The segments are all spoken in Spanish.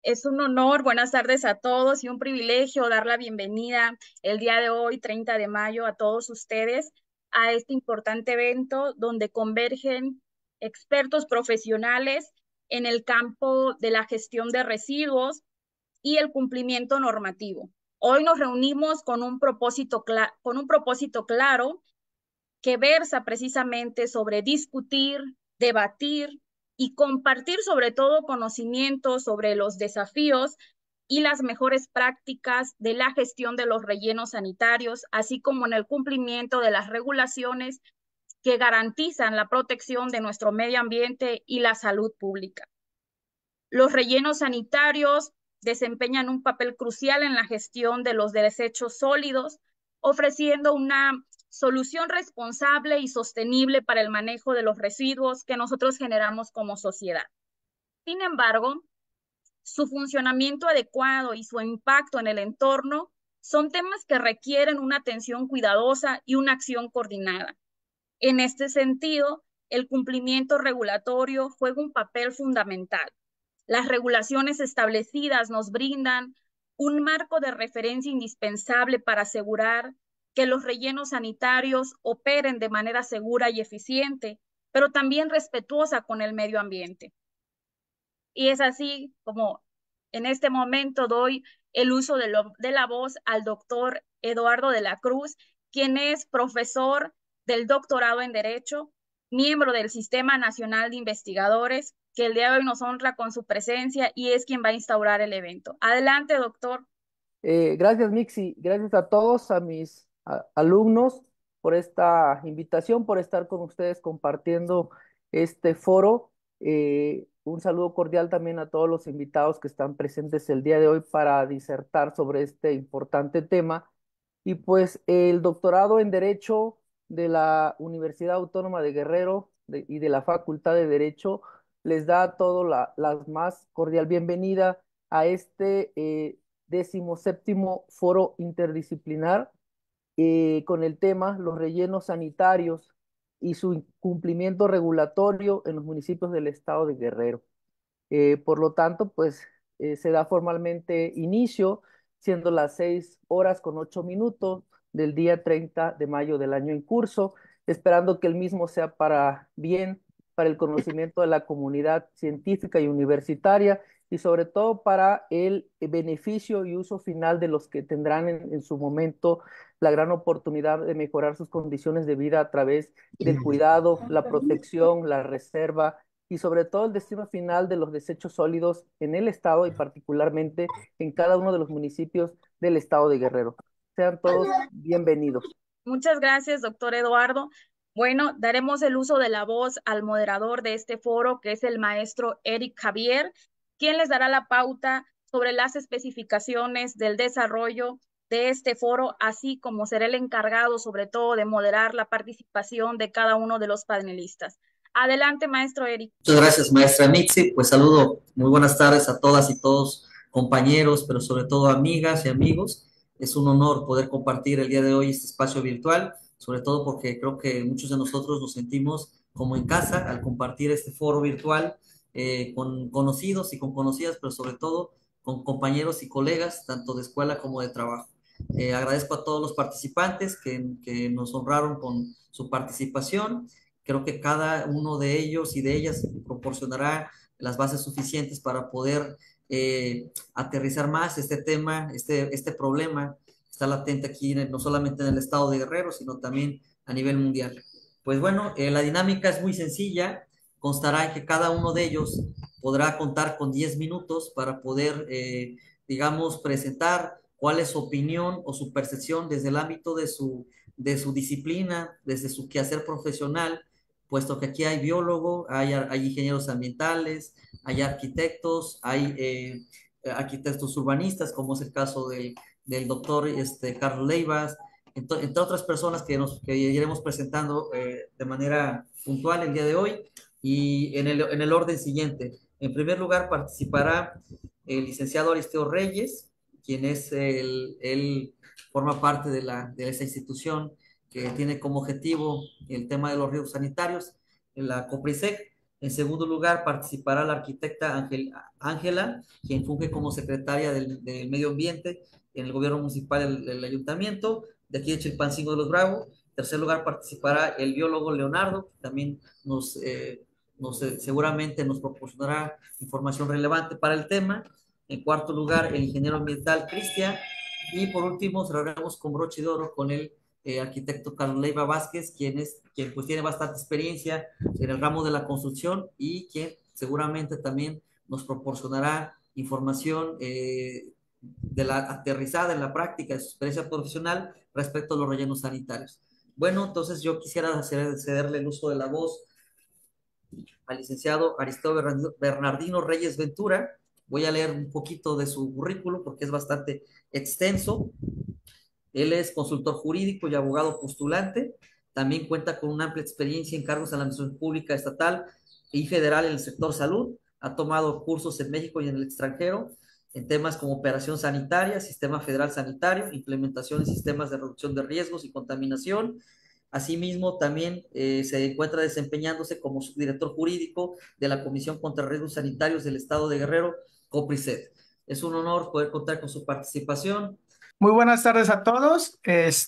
Es un honor, buenas tardes a todos y un privilegio dar la bienvenida el día de hoy, 30 de mayo, a todos ustedes a este importante evento donde convergen expertos profesionales en el campo de la gestión de residuos y el cumplimiento normativo. Hoy nos reunimos con un propósito claro que versa precisamente sobre discutir, debatir y compartir sobre todo conocimientos sobre los desafíos y las mejores prácticas de la gestión de los rellenos sanitarios, así como en el cumplimiento de las regulaciones que garantizan la protección de nuestro medio ambiente y la salud pública. Los rellenos sanitarios desempeñan un papel crucial en la gestión de los desechos sólidos, ofreciendo una solución responsable y sostenible para el manejo de los residuos que nosotros generamos como sociedad. Sin embargo, su funcionamiento adecuado y su impacto en el entorno son temas que requieren una atención cuidadosa y una acción coordinada. En este sentido, el cumplimiento regulatorio juega un papel fundamental. Las regulaciones establecidas nos brindan un marco de referencia indispensable para asegurar que los rellenos sanitarios operen de manera segura y eficiente, pero también respetuosa con el medio ambiente. Y es así como en este momento doy el uso de la voz al doctor Eduardo de la Cruz, quien es profesor del doctorado en Derecho, miembro del Sistema Nacional de Investigadores, que el día de hoy nos honra con su presencia y es quien va a instaurar el evento. Adelante, doctor. Gracias, Mixi. Gracias a todos, a mis alumnos, por esta invitación, por estar con ustedes compartiendo este foro. Un saludo cordial también a todos los invitados que están presentes el día de hoy para disertar sobre este importante tema. Y pues el doctorado en Derecho de la Universidad Autónoma de Guerrero y de la Facultad de Derecho les da a todos la más cordial bienvenida a este 17º Foro Interdisciplinar con el tema Los rellenos sanitarios y su cumplimiento regulatorio en los municipios del estado de Guerrero. Por lo tanto, pues se da formalmente inicio, siendo las 6 horas con 8 minutos del día 30 de mayo del año en curso, esperando que el mismo sea para bien, para el conocimiento de la comunidad científica y universitaria y sobre todo para el beneficio y uso final de los que tendrán en su momento la gran oportunidad de mejorar sus condiciones de vida a través del cuidado, la protección, la reserva y sobre todo el destino final de los desechos sólidos en el estado y particularmente en cada uno de los municipios del estado de Guerrero. Sean todos bienvenidos. Muchas gracias, doctor Eduardo. Bueno, daremos el uso de la voz al moderador de este foro, que es el maestro Eric Javier, quien les dará la pauta sobre las especificaciones del desarrollo de este foro, así como será el encargado sobre todo de moderar la participación de cada uno de los panelistas. Adelante, maestro Eric. Muchas gracias, maestra Mixi. Pues saludo, muy buenas tardes a todas y todos, compañeros, pero sobre todo amigas y amigos. Es un honor poder compartir el día de hoy este espacio virtual, sobre todo porque creo que muchos de nosotros nos sentimos como en casa al compartir este foro virtual con conocidos y con conocidas, pero sobre todo con compañeros y colegas, tanto de escuela como de trabajo. Agradezco a todos los participantes que nos honraron con su participación. Creo que cada uno de ellos y de ellas proporcionará las bases suficientes para poder aterrizar más este tema, este problema está latente aquí, no solamente en el estado de Guerrero, sino también a nivel mundial. Pues bueno, la dinámica es muy sencilla, constará en que cada uno de ellos podrá contar con 10 minutos para poder, digamos, presentar cuál es su opinión o su percepción desde el ámbito de su disciplina, desde su quehacer profesional, puesto que aquí hay biólogo, hay ingenieros ambientales, hay arquitectos, hay arquitectos urbanistas, como es el caso del doctor Carlos Leivas, entre otras personas que iremos presentando de manera puntual el día de hoy y en el orden siguiente. En primer lugar participará el licenciado Aristeo Reyes, quien es él forma parte de esa institución que tiene como objetivo el tema de los riesgos sanitarios, en la COPRISEC. En segundo lugar, participará la arquitecta Ángela, quien funge como secretaria del Medio Ambiente en el gobierno municipal del ayuntamiento de aquí de Chilpancingo de los Bravo. En tercer lugar, participará el biólogo Leonardo, que también seguramente nos proporcionará información relevante para el tema. En cuarto lugar, el ingeniero ambiental Cristian. Y por último, cerraremos con broche de oro con el arquitecto Carlos Leiva Vázquez, quien pues tiene bastante experiencia en el ramo de la construcción y quien seguramente también nos proporcionará información de la aterrizada en la práctica de su experiencia profesional respecto a los rellenos sanitarios. Bueno, entonces yo quisiera cederle el uso de la voz al licenciado Aristóteles Bernardino Reyes Ventura. Voy a leer un poquito de su currículum porque es bastante extenso. Él es consultor jurídico y abogado postulante. También cuenta con una amplia experiencia en cargos en la administración pública estatal y federal en el sector salud. Ha tomado cursos en México y en el extranjero en temas como operación sanitaria, sistema federal sanitario, implementación de sistemas de reducción de riesgos y contaminación. Asimismo, también se encuentra desempeñándose como subdirector jurídico de la Comisión contra Riesgos Sanitarios del Estado de Guerrero, COPRISET. Es un honor poder contar con su participación. Muy buenas tardes a todos.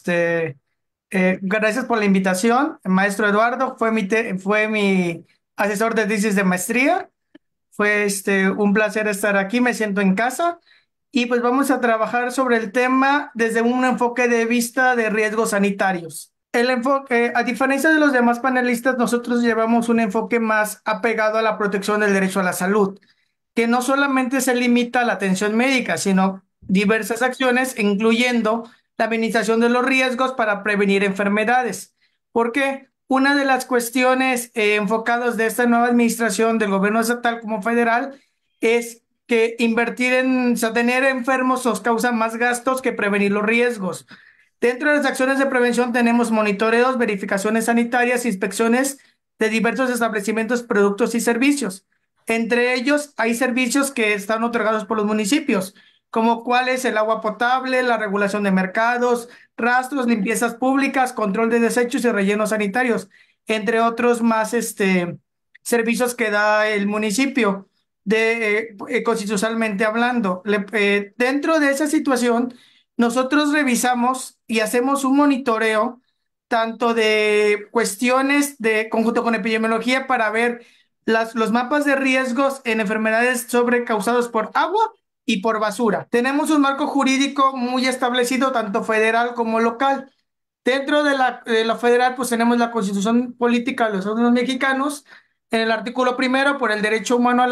Gracias por la invitación. El maestro Eduardo fue mi asesor de tesis de maestría. Fue un placer estar aquí, me siento en casa. Y pues vamos a trabajar sobre el tema desde un enfoque de vista de riesgos sanitarios. El enfoque, a diferencia de los demás panelistas, nosotros llevamos un enfoque más apegado a la protección del derecho a la salud, que no solamente se limita a la atención médica, sino diversas acciones, incluyendo la minimización de los riesgos para prevenir enfermedades. Porque una de las cuestiones enfocadas de esta nueva administración del gobierno estatal como federal es que tener enfermos nos causa más gastos que prevenir los riesgos. Dentro de las acciones de prevención tenemos monitoreos, verificaciones sanitarias, inspecciones de diversos establecimientos, productos y servicios. Entre ellos hay servicios que están otorgados por los municipios, como cuál es el agua potable, la regulación de mercados, rastros, limpiezas públicas, control de desechos y rellenos sanitarios, entre otros más servicios que da el municipio constitucionalmente hablando. Dentro de esa situación, nosotros revisamos y hacemos un monitoreo tanto de cuestiones de conjunto con epidemiología para ver los mapas de riesgos en enfermedades causados por agua y por basura. Tenemos un marco jurídico muy establecido, tanto federal como local. Dentro de la federal, pues tenemos la Constitución Política de los Estados Mexicanos, en el artículo primero, por el derecho humano a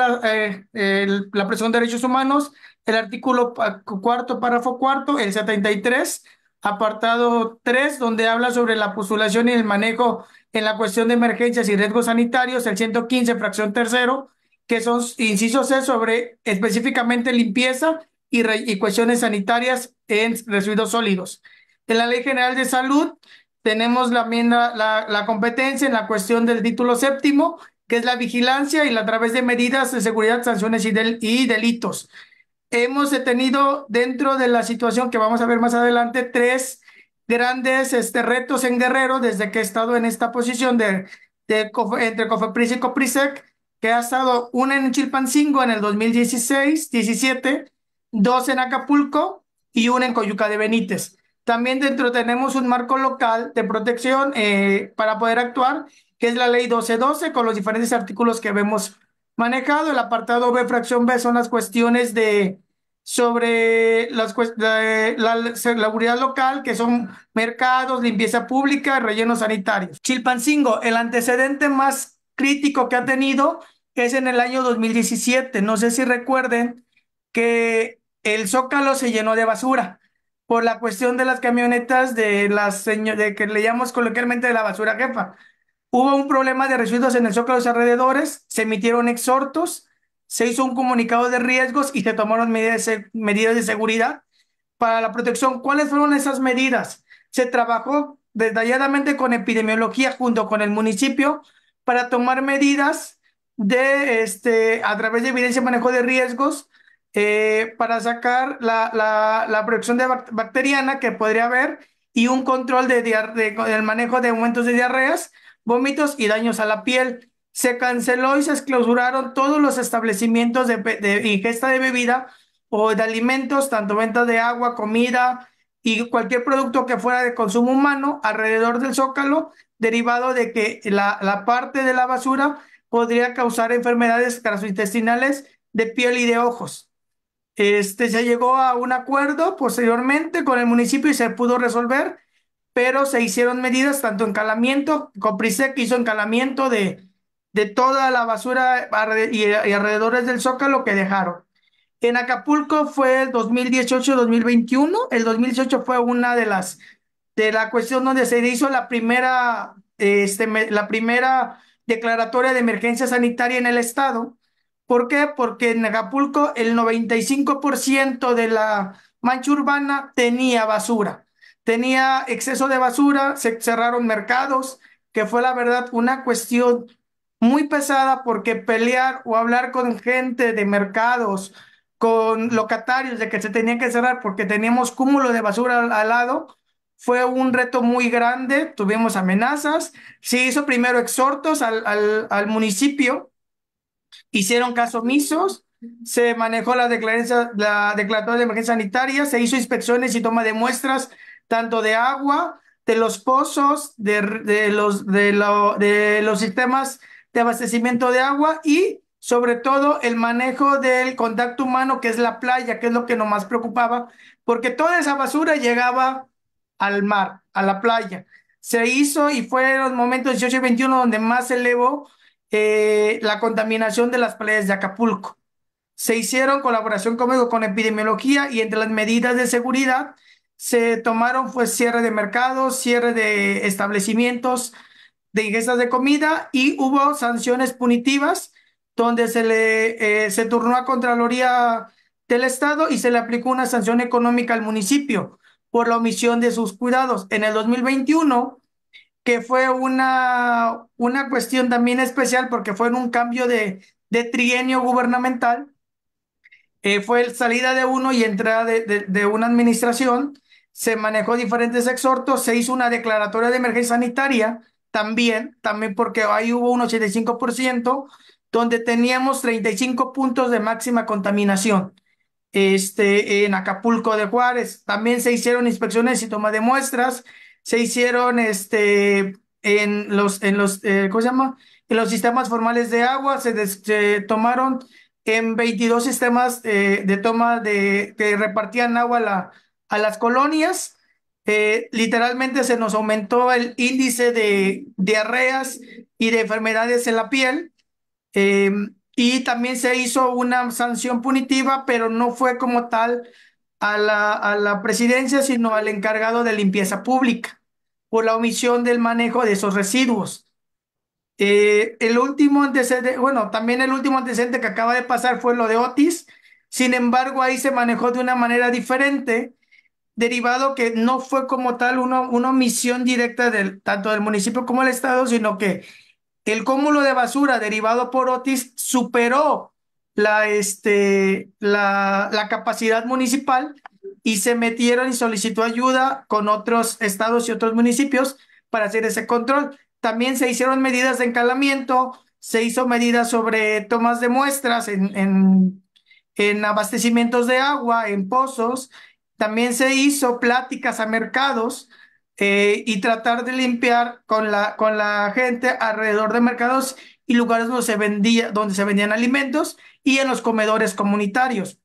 la protección de derechos humanos, el artículo cuarto, párrafo cuarto, el 73, apartado 3, donde habla sobre la postulación y el manejo en la cuestión de emergencias y riesgos sanitarios, el 115, fracción tercero, que son incisos C sobre específicamente limpieza y cuestiones sanitarias en residuos sólidos. En la Ley General de Salud tenemos la competencia en la cuestión del título séptimo, que es la vigilancia y a través de medidas de seguridad, sanciones y delitos. Hemos tenido dentro de la situación que vamos a ver más adelante tres grandes retos en Guerrero desde que he estado en esta posición entre COFEPRIS y COPRISEC, que ha estado una en Chilpancingo en el 2016-17, dos en Acapulco y una en Coyuca de Benítez. También dentro tenemos un marco local de protección para poder actuar, que es la ley 1212, con los diferentes artículos que vemos manejado. El apartado B, fracción B, son las cuestiones sobre la seguridad local, que son mercados, limpieza pública, rellenos sanitarios. Chilpancingo, el antecedente más crítico que ha tenido es en el año 2017. No sé si recuerden que el Zócalo se llenó de basura por la cuestión de las camionetas de que le llamamos coloquialmente de la basura jefa. Hubo un problema de residuos en el Zócalo de los alrededores, se emitieron exhortos, se hizo un comunicado de riesgos y se tomaron medidas de seguridad para la protección. ¿Cuáles fueron esas medidas? Se trabajó detalladamente con epidemiología junto con el municipio para tomar medidas a través de evidencia de manejo de riesgos para sacar la producción bacteriana que podría haber y un control del manejo de aumentos de diarreas, vómitos y daños a la piel. se canceló y se clausuraron todos los establecimientos de ingesta de bebida o de alimentos, tanto venta de agua, comida y cualquier producto que fuera de consumo humano alrededor del Zócalo, derivado de que la parte de la basura podría causar enfermedades gastrointestinales de piel y de ojos. Se llegó a un acuerdo posteriormente con el municipio y se pudo resolver, pero se hicieron medidas tanto encalamiento, Copricet hizo encalamiento de toda la basura y alrededores del Zócalo que dejaron. En Acapulco fue el 2018-2021. El 2018 fue una de la cuestión donde se hizo la primera declaratoria de emergencia sanitaria en el estado. ¿Por qué? Porque en Acapulco el 95% de la mancha urbana tenía basura, tenía exceso de basura, se cerraron mercados, que fue la verdad una cuestión muy pesada porque pelear o hablar con gente de mercados, con locatarios de que se tenían que cerrar porque teníamos cúmulo de basura al lado, fue un reto muy grande, tuvimos amenazas, se hizo primero exhortos al municipio, hicieron caso omisos, se manejó la declaratoria de emergencia sanitaria, se hizo inspecciones y toma de muestras tanto de agua, de los pozos, de los sistemas de abastecimiento de agua y sobre todo el manejo del contacto humano, que es la playa, que es lo que nos más preocupaba, porque toda esa basura llegaba al mar, a la playa. Se hizo y fueron los momentos 18 y 21 donde más se elevó la contaminación de las playas de Acapulco. Se hicieron colaboración conmigo con epidemiología y entre las medidas de seguridad se tomaron pues cierre de mercados, cierre de establecimientos de ingestas de comida y hubo sanciones punitivas donde se turnó a Contraloría del Estado y se le aplicó una sanción económica al municipio por la omisión de sus cuidados. En el 2021 que fue una cuestión también especial porque fue en un cambio de trienio gubernamental, fue salida de uno y entrada de una administración, se manejó diferentes exhortos, se hizo una declaratoria de emergencia sanitaria también porque ahí hubo un 85% donde teníamos 35 puntos de máxima contaminación. En Acapulco de Juárez. También se hicieron inspecciones y toma de muestras, se hicieron ¿cómo se llama? En los sistemas formales de agua, se tomaron en 22 sistemas de toma que repartían agua a las colonias. Literalmente se nos aumentó el índice de diarreas y de enfermedades en la piel. Eh, y también se hizo una sanción punitiva, pero no fue como tal a la presidencia, sino al encargado de limpieza pública por la omisión del manejo de esos residuos. El último antecedente, bueno, también el último antecedente que acaba de pasar fue lo de Otis. Sin embargo, ahí se manejó de una manera diferente, derivado que no fue como tal una omisión directa tanto del municipio como del estado, sino que el cúmulo de basura derivado por Otis superó la capacidad municipal y se metieron y solicitó ayuda con otros estados y otros municipios para hacer ese control. También se hicieron medidas de encalamiento, se hizo medidas sobre tomas de muestras en abastecimientos de agua, en pozos. También se hizo pláticas a mercados y tratar de limpiar con la gente alrededor de mercados y lugares donde se vendían alimentos y en los comedores comunitarios.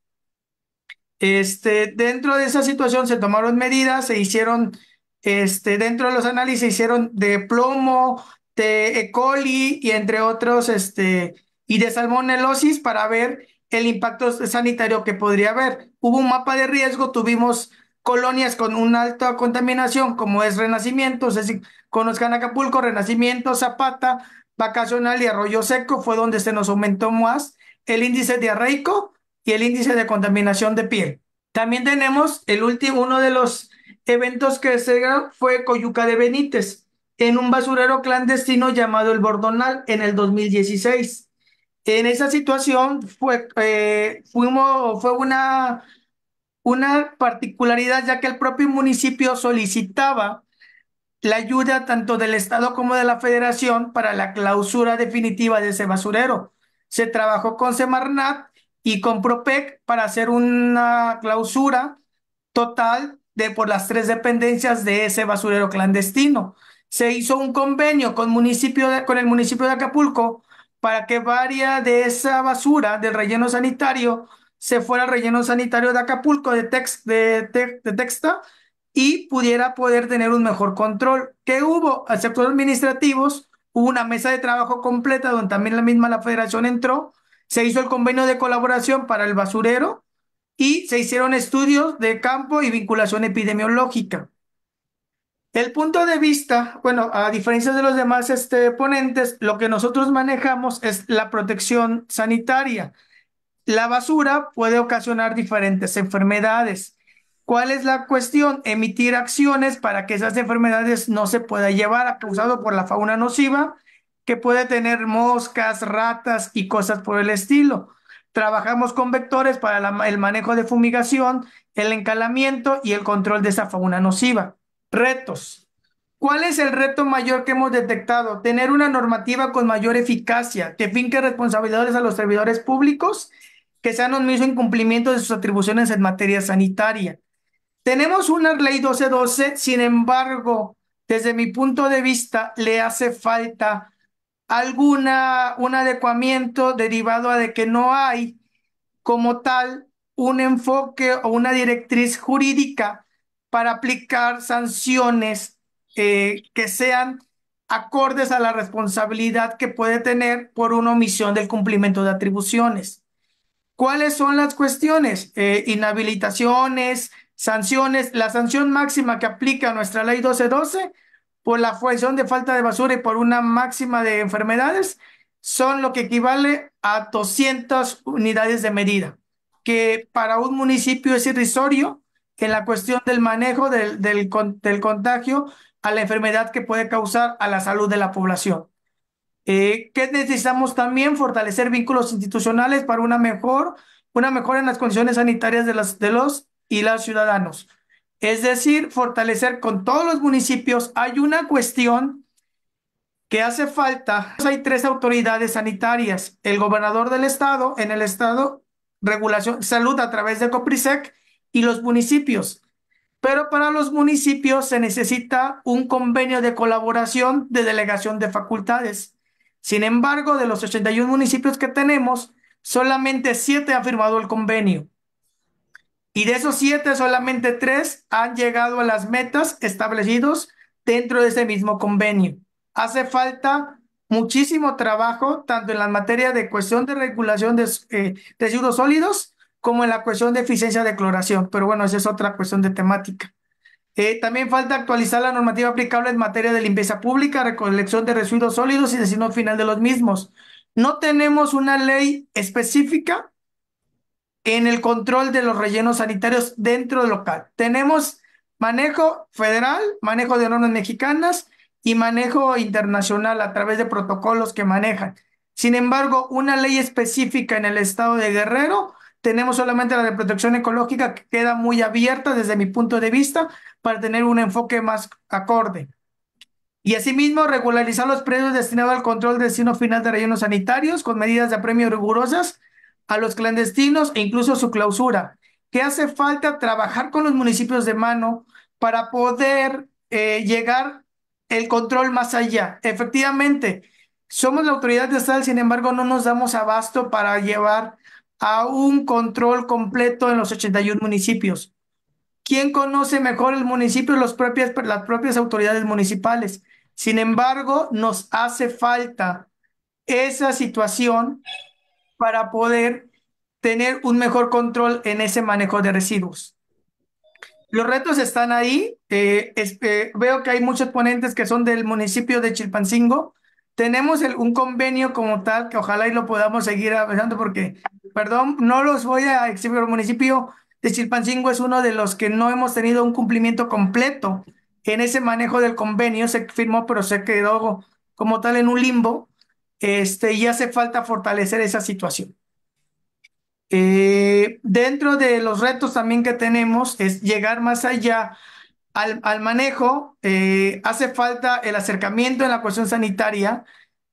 Dentro de esa situación se tomaron medidas, se hicieron, dentro de los análisis se hicieron de plomo, de E. coli y entre otros, y de salmonelosis para ver el impacto sanitario que podría haber. Hubo un mapa de riesgo, tuvimos colonias con una alta contaminación, como es Renacimiento, es decir, conozcan Acapulco, Renacimiento, Zapata, Vacacional y Arroyo Seco, fue donde se nos aumentó más el índice diarreico y el índice de contaminación de piel. También tenemos uno de los eventos que se dio fue Coyuca de Benítez, en un basurero clandestino llamado El Bordonal en el 2016. En esa situación fue una particularidad, ya que el propio municipio solicitaba la ayuda tanto del Estado como de la Federación para la clausura definitiva de ese basurero. Se trabajó con Semarnat y con Propec para hacer una clausura total de por las tres dependencias de ese basurero clandestino. Se hizo un convenio con con el municipio de Acapulco para que varias de esa basura del relleno sanitario se fuera al relleno sanitario de Acapulco, de Texta, y poder tener un mejor control. ¿Qué hubo? A sectores administrativos, hubo una mesa de trabajo completa donde también la federación entró, se hizo el convenio de colaboración para el basurero y se hicieron estudios de campo y vinculación epidemiológica. El punto de vista, bueno, a diferencia de los demás ponentes, lo que nosotros manejamos es la protección sanitaria. La basura puede ocasionar diferentes enfermedades. ¿Cuál es la cuestión? Emitir acciones para que esas enfermedades no se puedan llevar, causado por la fauna nociva, que puede tener moscas, ratas y cosas por el estilo. Trabajamos con vectores para el manejo de fumigación, el encalamiento y el control de esa fauna nociva. Retos. ¿Cuál es el reto mayor que hemos detectado? Tener una normativa con mayor eficacia, que finque responsabilidades a los servidores públicos que sean omisos en cumplimiento de sus atribuciones en materia sanitaria. Tenemos una ley 1212, sin embargo, desde mi punto de vista, le hace falta un adecuamiento derivado a de que no hay como tal un enfoque o una directriz jurídica para aplicar sanciones que sean acordes a la responsabilidad que puede tener por una omisión del cumplimiento de atribuciones. ¿Cuáles son las cuestiones? Inhabilitaciones, sanciones. La sanción máxima que aplica nuestra ley 1212 por la función de falta de basura y por una máxima de enfermedades son lo que equivale a 200 unidades de medida, que para un municipio es irrisorio en la cuestión del manejo del contagio a la enfermedad que puede causar a la salud de la población. ¿Qué necesitamos también? Fortalecer vínculos institucionales para una mejora en las condiciones sanitarias de los y las ciudadanos. Es decir, fortalecer con todos los municipios. Hay una cuestión que hace falta. Hay tres autoridades sanitarias: el gobernador del estado, en el estado, regulación, salud a través de COPRISEC, y los municipios. Pero para los municipios se necesita un convenio de colaboración de delegación de facultades. Sin embargo, de los 81 municipios que tenemos, solamente 7 han firmado el convenio. Y de esos 7, solamente 3 han llegado a las metas establecidas dentro de ese mismo convenio. Hace falta muchísimo trabajo, tanto en la materia de cuestión de regulación de residuos sólidos, como en la cuestión de eficiencia de cloración. Pero bueno, esa es otra cuestión de temática. También falta actualizar la normativa aplicable en materia de limpieza pública, recolección de residuos sólidos y destino final de los mismos. No tenemos una ley específica en el control de los rellenos sanitarios dentro del local. Tenemos manejo federal, manejo de normas mexicanas y manejo internacional a través de protocolos que manejan. Sin embargo, una ley específica en el estado de Guerrero, tenemos solamente la de protección ecológica, que queda muy abierta desde mi punto de vista para tener un enfoque más acorde. Y asimismo, regularizar los predios destinados al control del destino final de rellenos sanitarios con medidas de apremio rigurosas a los clandestinos e incluso su clausura. ¿Qué hace falta? Trabajar con los municipios de mano para poder llegar el control más allá. Efectivamente, somos la autoridad estatal, sin embargo, no nos damos abasto para llevar a un control completo en los 81 municipios. ¿Quién conoce mejor el municipio? Las propias autoridades municipales. Sin embargo, nos hace falta esa situación para poder tener un mejor control en ese manejo de residuos. Los retos están ahí. Veo que hay muchos ponentes que son del municipio de Chilpancingo. Tenemos un convenio como tal, que ojalá y lo podamos seguir avanzando, porque, perdón, no los voy a exhibir. El municipio de Chilpancingo es uno de los que no hemos tenido un cumplimiento completo en ese manejo del convenio. Se firmó, pero se quedó como tal en un limbo. Y hace falta fortalecer esa situación. Dentro de los retos también que tenemos es llegar más allá al manejo, hace falta el acercamiento en la cuestión sanitaria,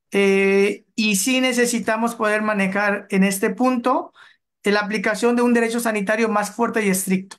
y sí necesitamos poder manejar en este punto la aplicación de un derecho sanitario más fuerte y estricto.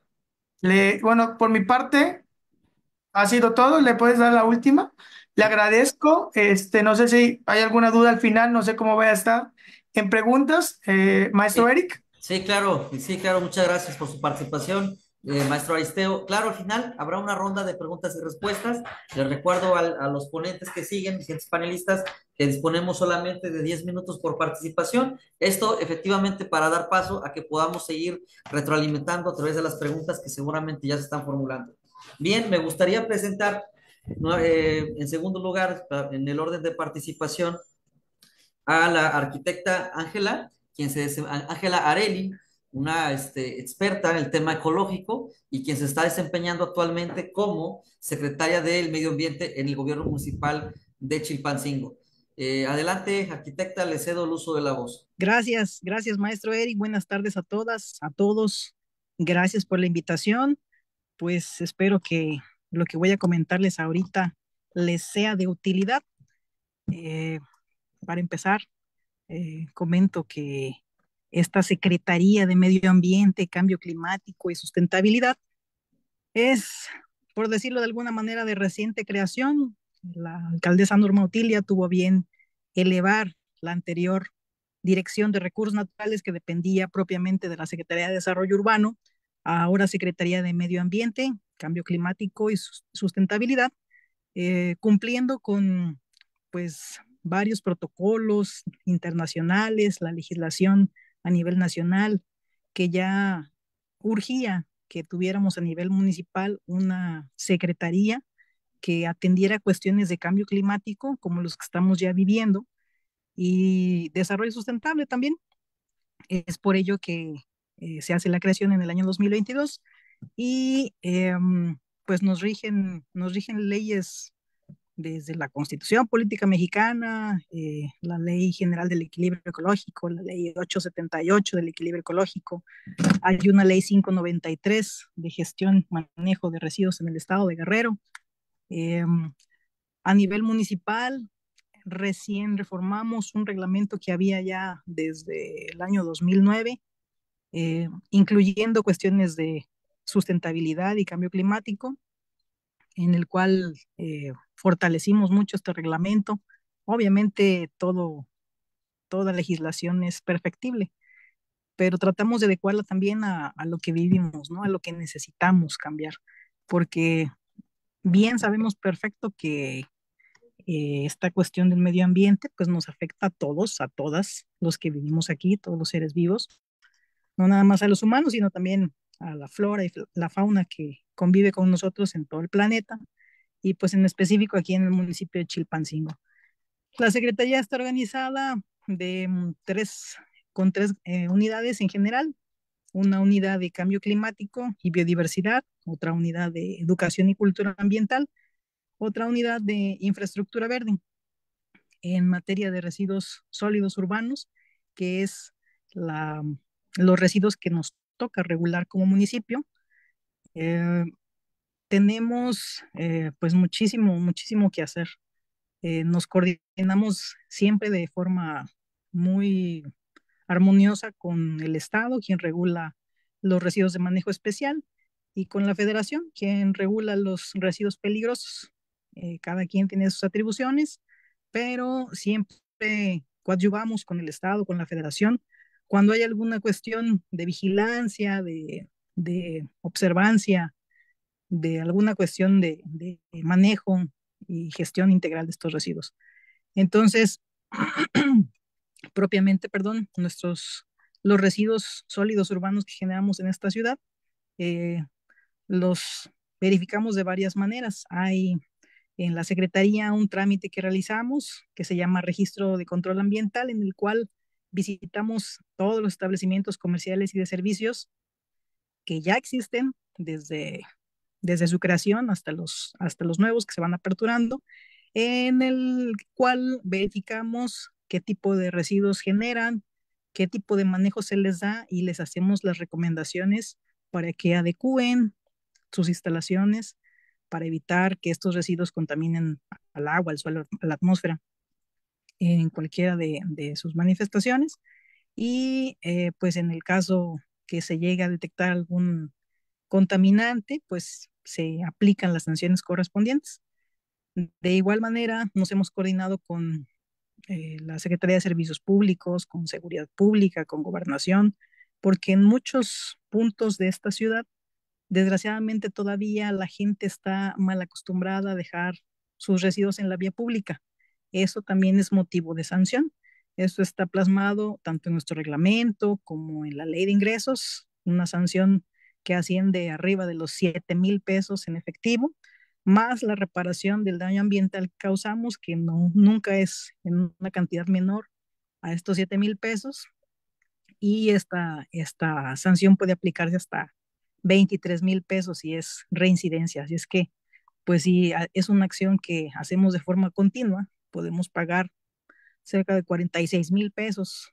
Bueno, por mi parte, ha sido todo. ¿Le puedes dar la última? Le agradezco. No sé si hay alguna duda al final, no sé cómo voy a estar en preguntas. Maestro Sí, Eric. sí, claro, muchas gracias por su participación, maestro Aristeo. Claro, al final habrá una ronda de preguntas y respuestas. Les recuerdo a los ponentes que siguen, mis siguientes panelistas, que disponemos solamente de 10 minutos por participación. Esto efectivamente para dar paso a que podamos seguir retroalimentando a través de las preguntas que seguramente ya se están formulando. Bien, me gustaría presentar, ¿no? En segundo lugar, en el orden de participación, a la arquitecta Ángela, Ángela Areli, una experta en el tema ecológico y quien se está desempeñando actualmente como secretaria del Medio Ambiente en el gobierno municipal de Chilpancingo. Adelante, arquitecta, le cedo el uso de la voz. Gracias, maestro Eric. Buenas tardes a todas, a todos. Gracias por la invitación. Pues espero que lo que voy a comentarles ahorita les sea de utilidad. Eh, para empezar, comento que esta Secretaría de Medio Ambiente, Cambio Climático y Sustentabilidad es, por decirlo de alguna manera, de reciente creación. La alcaldesa Norma Otilia tuvo a bien elevar la anterior Dirección de Recursos Naturales, que dependía propiamente de la Secretaría de Desarrollo Urbano, a ahora Secretaría de Medio Ambiente, Cambio Climático y Sustentabilidad, cumpliendo con pues varios protocolos internacionales, la legislación a nivel nacional, que ya urgía que tuviéramos a nivel municipal una secretaría que atendiera cuestiones de cambio climático como los que estamos ya viviendo y desarrollo sustentable también. Es por ello que se hace la creación en el año 2022 y pues nos rigen leyes desde la Constitución Política Mexicana, la Ley General del Equilibrio Ecológico, la Ley 878 del Equilibrio Ecológico. Hay una Ley 593 de gestión, manejo de residuos en el estado de Guerrero. Eh, a nivel municipal, recién reformamos un reglamento que había ya desde el año 2009, incluyendo cuestiones de sustentabilidad y cambio climático, en el cual fortalecimos mucho este reglamento. Obviamente toda legislación es perfectible, pero tratamos de adecuarla también a lo que vivimos, ¿no? A lo que necesitamos cambiar, porque bien sabemos perfecto que esta cuestión del medio ambiente pues nos afecta a todos, a todas los que vivimos aquí, todos los seres vivos, no nada más a los humanos, sino también a la flora y la fauna que convive con nosotros en todo el planeta y pues en específico aquí en el municipio de Chilpancingo. La Secretaría está organizada de con tres unidades en general: una unidad de cambio climático y biodiversidad, otra unidad de educación y cultura ambiental, otra unidad de infraestructura verde. En materia de residuos sólidos urbanos, que es la, los residuos que nos toca regular como municipio, eh, tenemos pues muchísimo que hacer. Nos coordinamos siempre de forma muy armoniosa con el Estado, quien regula los residuos de manejo especial, y con la Federación, quien regula los residuos peligrosos. Cada quien tiene sus atribuciones, pero siempre coadyuvamos con el Estado, con la Federación, cuando hay alguna cuestión de vigilancia, de observancia, de alguna cuestión de manejo y gestión integral de estos residuos. Entonces, propiamente, perdón, los residuos sólidos urbanos que generamos en esta ciudad, eh, los verificamos de varias maneras. Hay en la Secretaría un trámite que realizamos que se llama Registro de Control Ambiental, en el cual visitamos todos los establecimientos comerciales y de servicios que ya existen desde su creación hasta los nuevos que se van aperturando, en el cual verificamos qué tipo de residuos generan, qué tipo de manejo se les da y les hacemos las recomendaciones para que adecúen sus instalaciones para evitar que estos residuos contaminen al agua, al suelo, a la atmósfera en cualquiera de sus manifestaciones. Y pues en el caso que se llegue a detectar algún contaminante, pues se aplican las sanciones correspondientes. De igual manera, nos hemos coordinado con la Secretaría de Servicios Públicos, con Seguridad Pública, con Gobernación, porque en muchos puntos de esta ciudad, desgraciadamente todavía la gente está mal acostumbrada a dejar sus residuos en la vía pública. Eso también es motivo de sanción. Esto está plasmado tanto en nuestro reglamento como en la ley de ingresos, una sanción que asciende arriba de los 7,000 pesos en efectivo, más la reparación del daño ambiental que causamos, que no, nunca es en una cantidad menor a estos 7,000 pesos. Y esta sanción puede aplicarse hasta 23,000 pesos si es reincidencia. Así es que, pues si es una acción que hacemos de forma continua, podemos pagar cerca de 46,000 pesos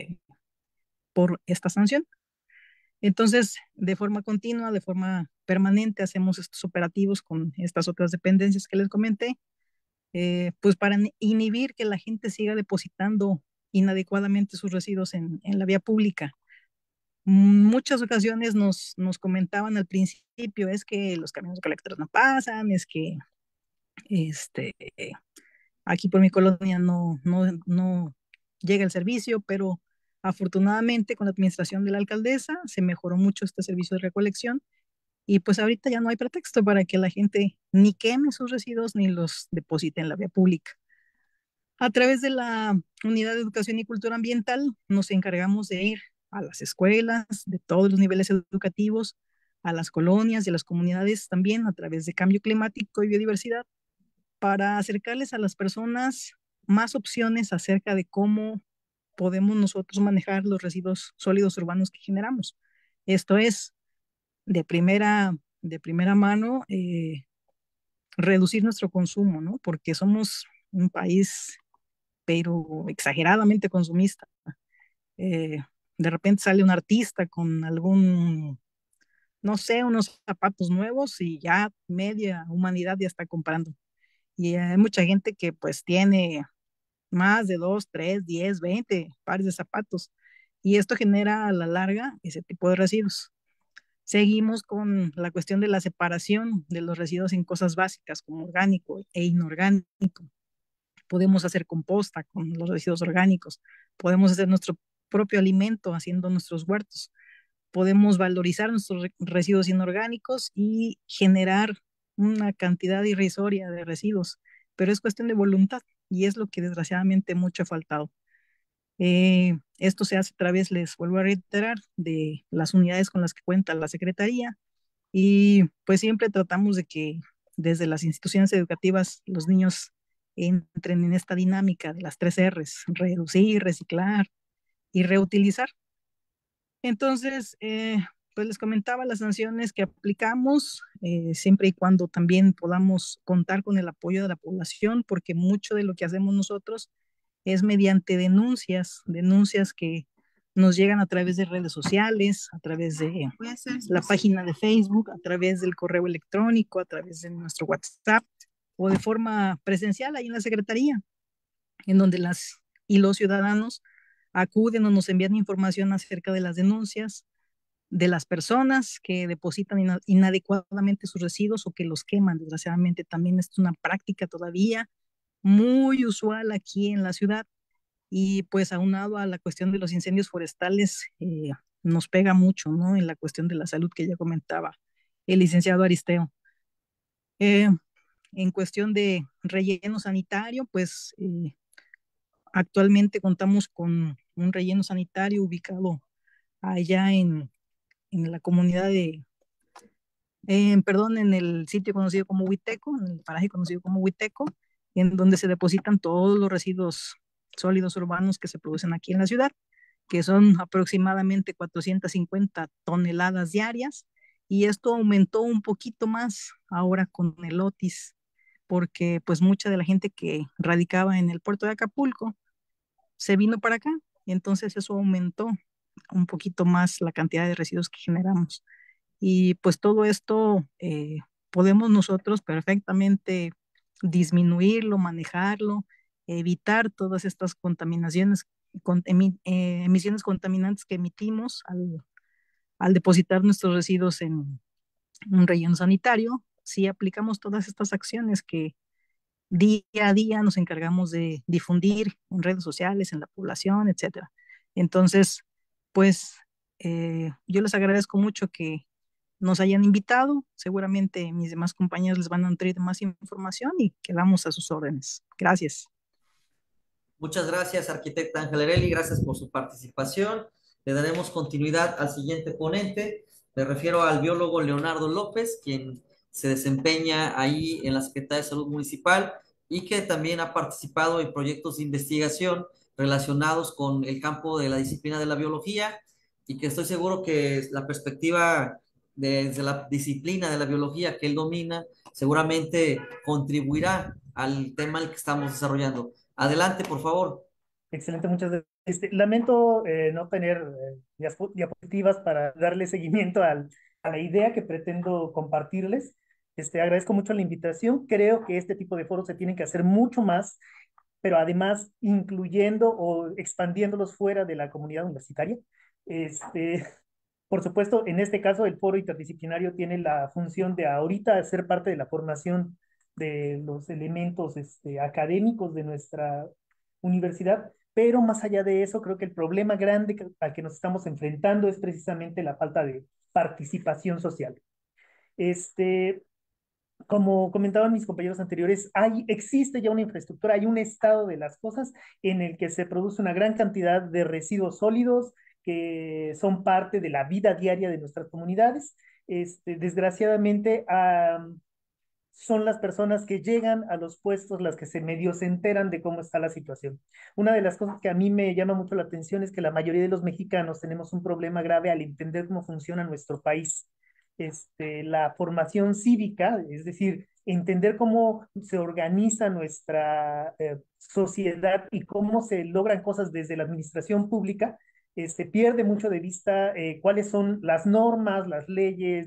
por esta sanción. Entonces, de forma continua, de forma permanente, hacemos estos operativos con estas otras dependencias que les comenté, pues para inhibir que la gente siga depositando inadecuadamente sus residuos en la vía pública. Muchas ocasiones nos comentaban al principio, es que los camiones recolectores no pasan, es que este, aquí por mi colonia no llega el servicio, pero afortunadamente con la administración de la alcaldesa se mejoró mucho este servicio de recolección y pues ahorita ya no hay pretexto para que la gente ni queme sus residuos ni los deposite en la vía pública. A través de la Unidad de Educación y Cultura Ambiental nos encargamos de ir a las escuelas de todos los niveles educativos, a las colonias y a las comunidades también a través de cambio climático y biodiversidad para acercarles a las personas más opciones acerca de cómo podemos nosotros manejar los residuos sólidos urbanos que generamos. Esto es, de primera mano, reducir nuestro consumo, ¿no? Porque somos un país, pero exageradamente consumista. Eh, de repente sale un artista con algún, no sé, unos zapatos nuevos y ya media humanidad ya está comprando. Y hay mucha gente que pues tiene más de 2, 3, 10, 20 pares de zapatos. Y esto genera a la larga ese tipo de residuos. Seguimos con la cuestión de la separación de los residuos en cosas básicas como orgánico e inorgánico. Podemos hacer composta con los residuos orgánicos. Podemos hacer nuestro propio alimento haciendo nuestros huertos. Podemos valorizar nuestros residuos inorgánicos y generar una cantidad irrisoria de residuos, pero es cuestión de voluntad y es lo que desgraciadamente mucho ha faltado. Esto se hace a través, les vuelvo a reiterar, de las unidades con las que cuenta la Secretaría y pues siempre tratamos de que desde las instituciones educativas los niños entren en esta dinámica de las 3 Rs: reducir, reciclar y reutilizar. Entonces, pues les comentaba las sanciones que aplicamos, siempre y cuando también podamos contar con el apoyo de la población, porque mucho de lo que hacemos nosotros es mediante denuncias que nos llegan a través de redes sociales, a través de la página de Facebook, a través del correo electrónico, a través de nuestro WhatsApp o de forma presencial ahí en la Secretaría, en donde las y los ciudadanos acuden o nos envían información acerca de las denuncias de las personas que depositan inadecuadamente sus residuos o que los queman. Desgraciadamente también es una práctica todavía muy usual aquí en la ciudad y pues aunado a la cuestión de los incendios forestales, nos pega mucho, ¿no? En la cuestión de la salud que ya comentaba el licenciado Aristeo. Eh, en cuestión de relleno sanitario, pues actualmente contamos con un relleno sanitario ubicado allá en la comunidad perdón, en el sitio conocido como Huiteco, en el paraje conocido como Huiteco, en donde se depositan todos los residuos sólidos urbanos que se producen aquí en la ciudad, que son aproximadamente 450 toneladas diarias, y esto aumentó un poquito más ahora con el Otis, porque pues mucha de la gente que radicaba en el puerto de Acapulco se vino para acá, y entonces eso aumentó un poquito más la cantidad de residuos que generamos. Y pues todo esto podemos nosotros perfectamente disminuirlo, manejarlo, evitar todas estas contaminaciones, emisiones contaminantes que emitimos al depositar nuestros residuos en un relleno sanitario, si aplicamos todas estas acciones que día a día nos encargamos de difundir en redes sociales, en la población, etcétera. Entonces, pues yo les agradezco mucho que nos hayan invitado. Seguramente mis demás compañeros les van a nutrir de más información y quedamos a sus órdenes. Gracias. Muchas gracias, arquitecta Ángela Areli, gracias por su participación. Le daremos continuidad al siguiente ponente. Me refiero al biólogo Leonardo López, quien se desempeña ahí en la Secretaría de Salud Municipal y que también ha participado en proyectos de investigación relacionados con el campo de la disciplina de la biología y que estoy seguro que la perspectiva desde la disciplina de la biología que él domina seguramente contribuirá al tema al que estamos desarrollando. Adelante, por favor. Excelente, muchas gracias. Lamento no tener diapositivas para darle seguimiento a la idea que pretendo compartirles. Agradezco mucho la invitación. Creo que este tipo de foros se tienen que hacer mucho más, pero además incluyendo o expandiéndolos fuera de la comunidad universitaria. Este, por supuesto, en este caso, el foro interdisciplinario tiene la función de ahorita ser parte de la formación de los elementos académicos de nuestra universidad, pero más allá de eso, creo que el problema grande al que nos estamos enfrentando es precisamente la falta de participación social. Este, Como comentaban mis compañeros anteriores, existe ya una infraestructura, hay un estado de las cosas en el que se produce una gran cantidad de residuos sólidos que son parte de la vida diaria de nuestras comunidades. Desgraciadamente, son las personas que llegan a los puestos las que medio se enteran de cómo está la situación. Una de las cosas que a mí me llama mucho la atención es que la mayoría de los mexicanos tenemos un problema grave al entender cómo funciona nuestro país. La formación cívica, es decir, entender cómo se organiza nuestra sociedad y cómo se logran cosas desde la administración pública, pierde mucho de vista cuáles son las normas, las leyes,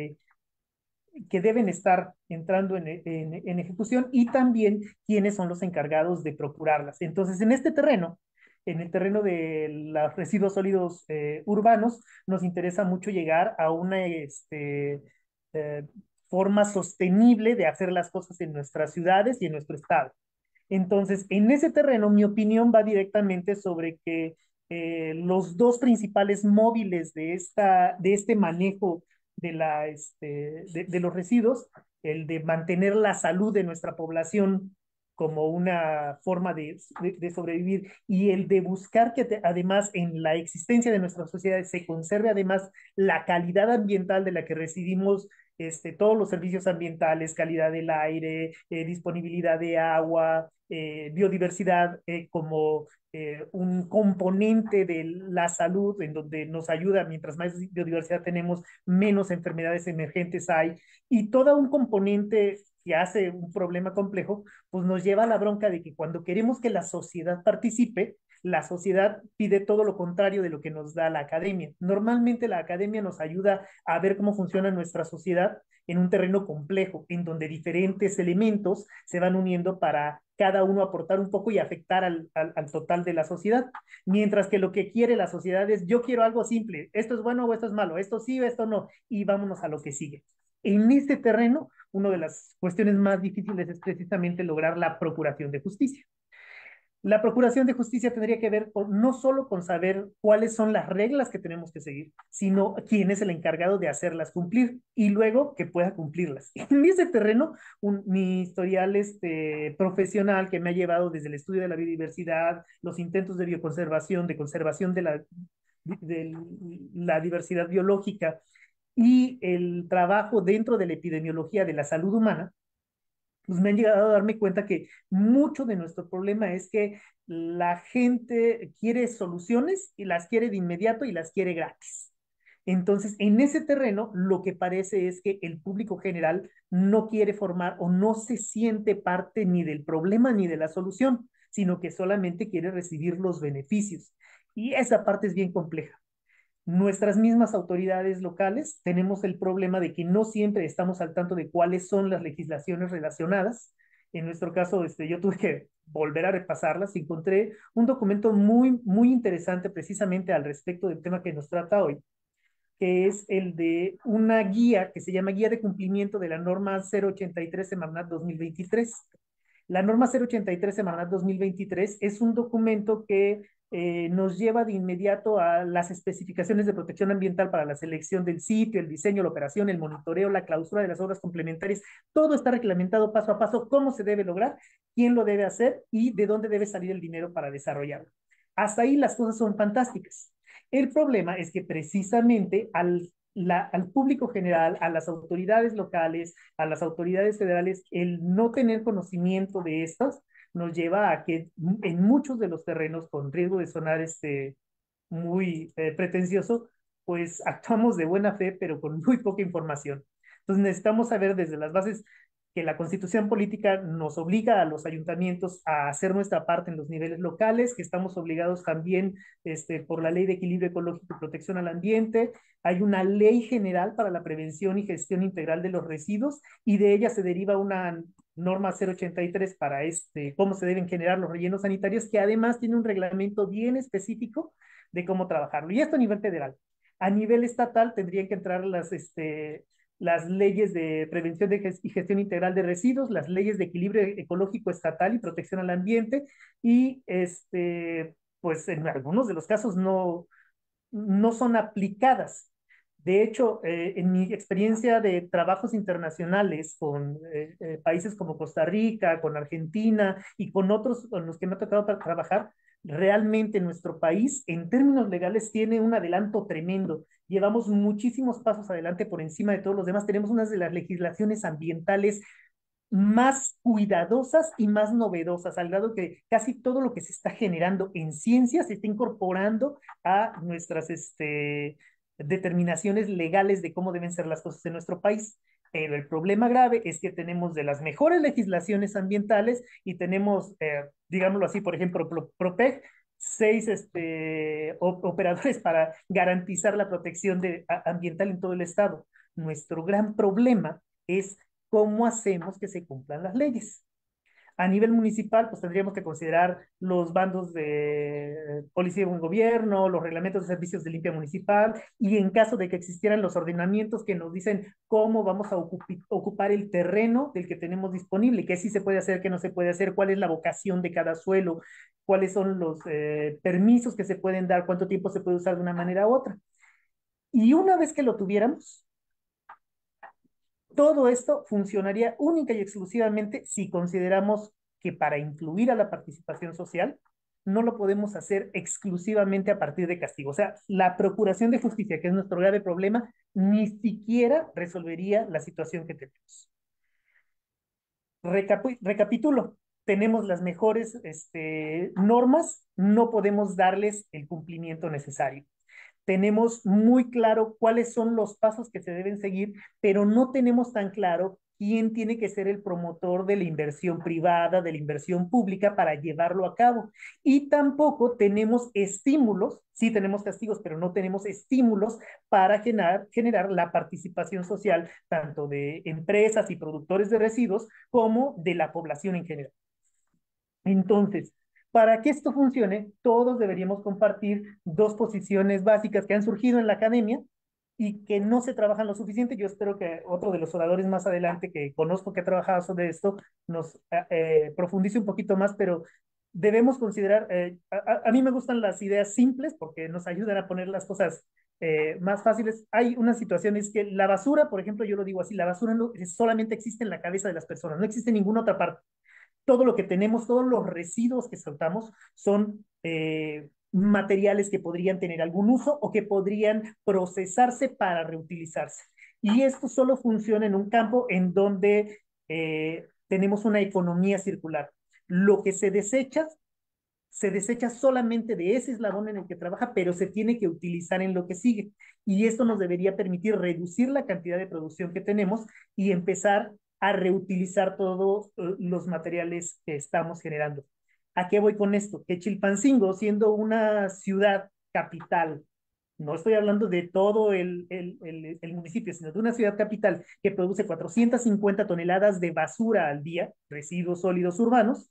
que deben estar entrando en ejecución y también quiénes son los encargados de procurarlas. Entonces, en este terreno, en el terreno de los residuos sólidos urbanos, nos interesa mucho llegar a una eh, forma sostenible de hacer las cosas en nuestras ciudades y en nuestro estado. Entonces, en ese terreno, mi opinión va directamente sobre que los dos principales móviles de este manejo de los residuos, el de mantener la salud de nuestra población como una forma de sobrevivir y el de buscar que además en la existencia de nuestras sociedades se conserve además la calidad ambiental de la que recibimos todos los servicios ambientales, calidad del aire, disponibilidad de agua, biodiversidad como un componente de la salud en donde nos ayuda, mientras más biodiversidad tenemos, menos enfermedades emergentes hay, y todo un componente que hace un problema complejo, pues nos lleva a la bronca de que cuando queremos que la sociedad participe, la sociedad pide todo lo contrario de lo que nos da la academia. Normalmente la academia nos ayuda a ver cómo funciona nuestra sociedad en un terreno complejo, en donde diferentes elementos se van uniendo para cada uno aportar un poco y afectar al total de la sociedad. Mientras que lo que quiere la sociedad es, yo quiero algo simple, esto es bueno o esto es malo, esto sí o esto no, y vámonos a lo que sigue. En este terreno, una de las cuestiones más difíciles es precisamente lograr la procuración de justicia. La procuración de justicia tendría que ver no solo con saber cuáles son las reglas que tenemos que seguir, sino quién es el encargado de hacerlas cumplir y luego que pueda cumplirlas. En ese terreno, mi historial profesional que me ha llevado desde el estudio de la biodiversidad, los intentos de bioconservación, de conservación de la diversidad biológica y el trabajo dentro de la epidemiología de la salud humana, pues me han llegado a darme cuenta que mucho de nuestro problema es que la gente quiere soluciones y las quiere de inmediato y las quiere gratis. Entonces, en ese terreno, lo que parece es que el público general no quiere formar o no se siente parte ni del problema ni de la solución, sino que solamente quiere recibir los beneficios. Y esa parte es bien compleja. Nuestras mismas autoridades locales tenemos el problema de que no siempre estamos al tanto de cuáles son las legislaciones relacionadas. En nuestro caso, yo tuve que volver a repasarlas y encontré un documento muy interesante precisamente al respecto del tema que nos trata hoy, que es el de una guía que se llama Guía de Cumplimiento de la Norma 083 Semarnat 2023. La norma 083 Semarnat 2023 es un documento que nos lleva de inmediato a las especificaciones de protección ambiental para la selección del sitio, el diseño, la operación, el monitoreo, la clausura de las obras complementarias. Todo está reglamentado paso a paso, cómo se debe lograr, quién lo debe hacer y de dónde debe salir el dinero para desarrollarlo. Hasta ahí las cosas son fantásticas. El problema es que precisamente al público general, a las autoridades locales, a las autoridades federales, el no tener conocimiento de estas nos lleva a que en muchos de los terrenos, con riesgo de sonar muy pretencioso, pues actuamos de buena fe, pero con muy poca información. Entonces necesitamos saber desde las bases que la constitución política nos obliga a los ayuntamientos a hacer nuestra parte en los niveles locales, que estamos obligados también por la ley de equilibrio ecológico y protección al ambiente. Hay una ley general para la prevención y gestión integral de los residuos y de ella se deriva una norma 083 para cómo se deben generar los rellenos sanitarios, que además tiene un reglamento bien específico de cómo trabajarlo. Y esto a nivel federal. A nivel estatal tendrían que entrar las leyes de prevención y gestión integral de residuos, las leyes de equilibrio ecológico estatal y protección al ambiente, y pues en algunos de los casos no son aplicadas. De hecho, en mi experiencia de trabajos internacionales con países como Costa Rica, con Argentina y con otros con los que me ha tocado trabajar, realmente nuestro país en términos legales tiene un adelanto tremendo. Llevamos muchísimos pasos adelante por encima de todos los demás. Tenemos unas de las legislaciones ambientales más cuidadosas y más novedosas, al grado que casi todo lo que se está generando en ciencia se está incorporando a nuestras determinaciones legales de cómo deben ser las cosas en nuestro país. Pero el problema grave es que tenemos de las mejores legislaciones ambientales y tenemos, digámoslo así, por ejemplo, PROPEG, 6 operadores para garantizar la protección ambiental en todo el estado. Nuestro gran problema es cómo hacemos que se cumplan las leyes. A nivel municipal, pues tendríamos que considerar los bandos de policía y buen gobierno, los reglamentos de servicios de limpia municipal, y en caso de que existieran los ordenamientos que nos dicen cómo vamos a ocupar el terreno del que tenemos disponible, qué sí se puede hacer, qué no se puede hacer, cuál es la vocación de cada suelo, cuáles son los permisos que se pueden dar, cuánto tiempo se puede usar de una manera u otra. Y una vez que lo tuviéramos, todo esto funcionaría única y exclusivamente si consideramos que para incluir a la participación social no lo podemos hacer exclusivamente a partir de castigo. O sea, la procuración de justicia, que es nuestro grave problema, ni siquiera resolvería la situación que tenemos. Recapitulo, tenemos las mejores normas, no podemos darles el cumplimiento necesario. Tenemos muy claro cuáles son los pasos que se deben seguir, pero no tenemos tan claro quién tiene que ser el promotor de la inversión privada, de la inversión pública para llevarlo a cabo. Y tampoco tenemos estímulos, sí tenemos castigos, pero no tenemos estímulos para generar la participación social, tanto de empresas y productores de residuos como de la población en general. Entonces, para que esto funcione, todos deberíamos compartir dos posiciones básicas que han surgido en la academia y que no se trabajan lo suficiente. Yo espero que otro de los oradores más adelante que conozco que ha trabajado sobre esto nos profundice un poquito más, pero debemos considerar, a mí me gustan las ideas simples porque nos ayudan a poner las cosas más fáciles. Hay unas situaciones que la basura, por ejemplo, yo lo digo así, la basura no, solamente existe en la cabeza de las personas, no existe en ninguna otra parte. Todo lo que tenemos, todos los residuos que soltamos son materiales que podrían tener algún uso o que podrían procesarse para reutilizarse. Y esto solo funciona en un campo en donde tenemos una economía circular. Lo que se desecha solamente de ese eslabón en el que trabaja, pero se tiene que utilizar en lo que sigue. Y esto nos debería permitir reducir la cantidad de producción que tenemos y empezar a reutilizar todos los materiales que estamos generando. ¿A qué voy con esto? Que Chilpancingo, siendo una ciudad capital No estoy hablando de todo el municipio, sino de una ciudad capital que produce 450 toneladas de basura al día, residuos sólidos urbanos.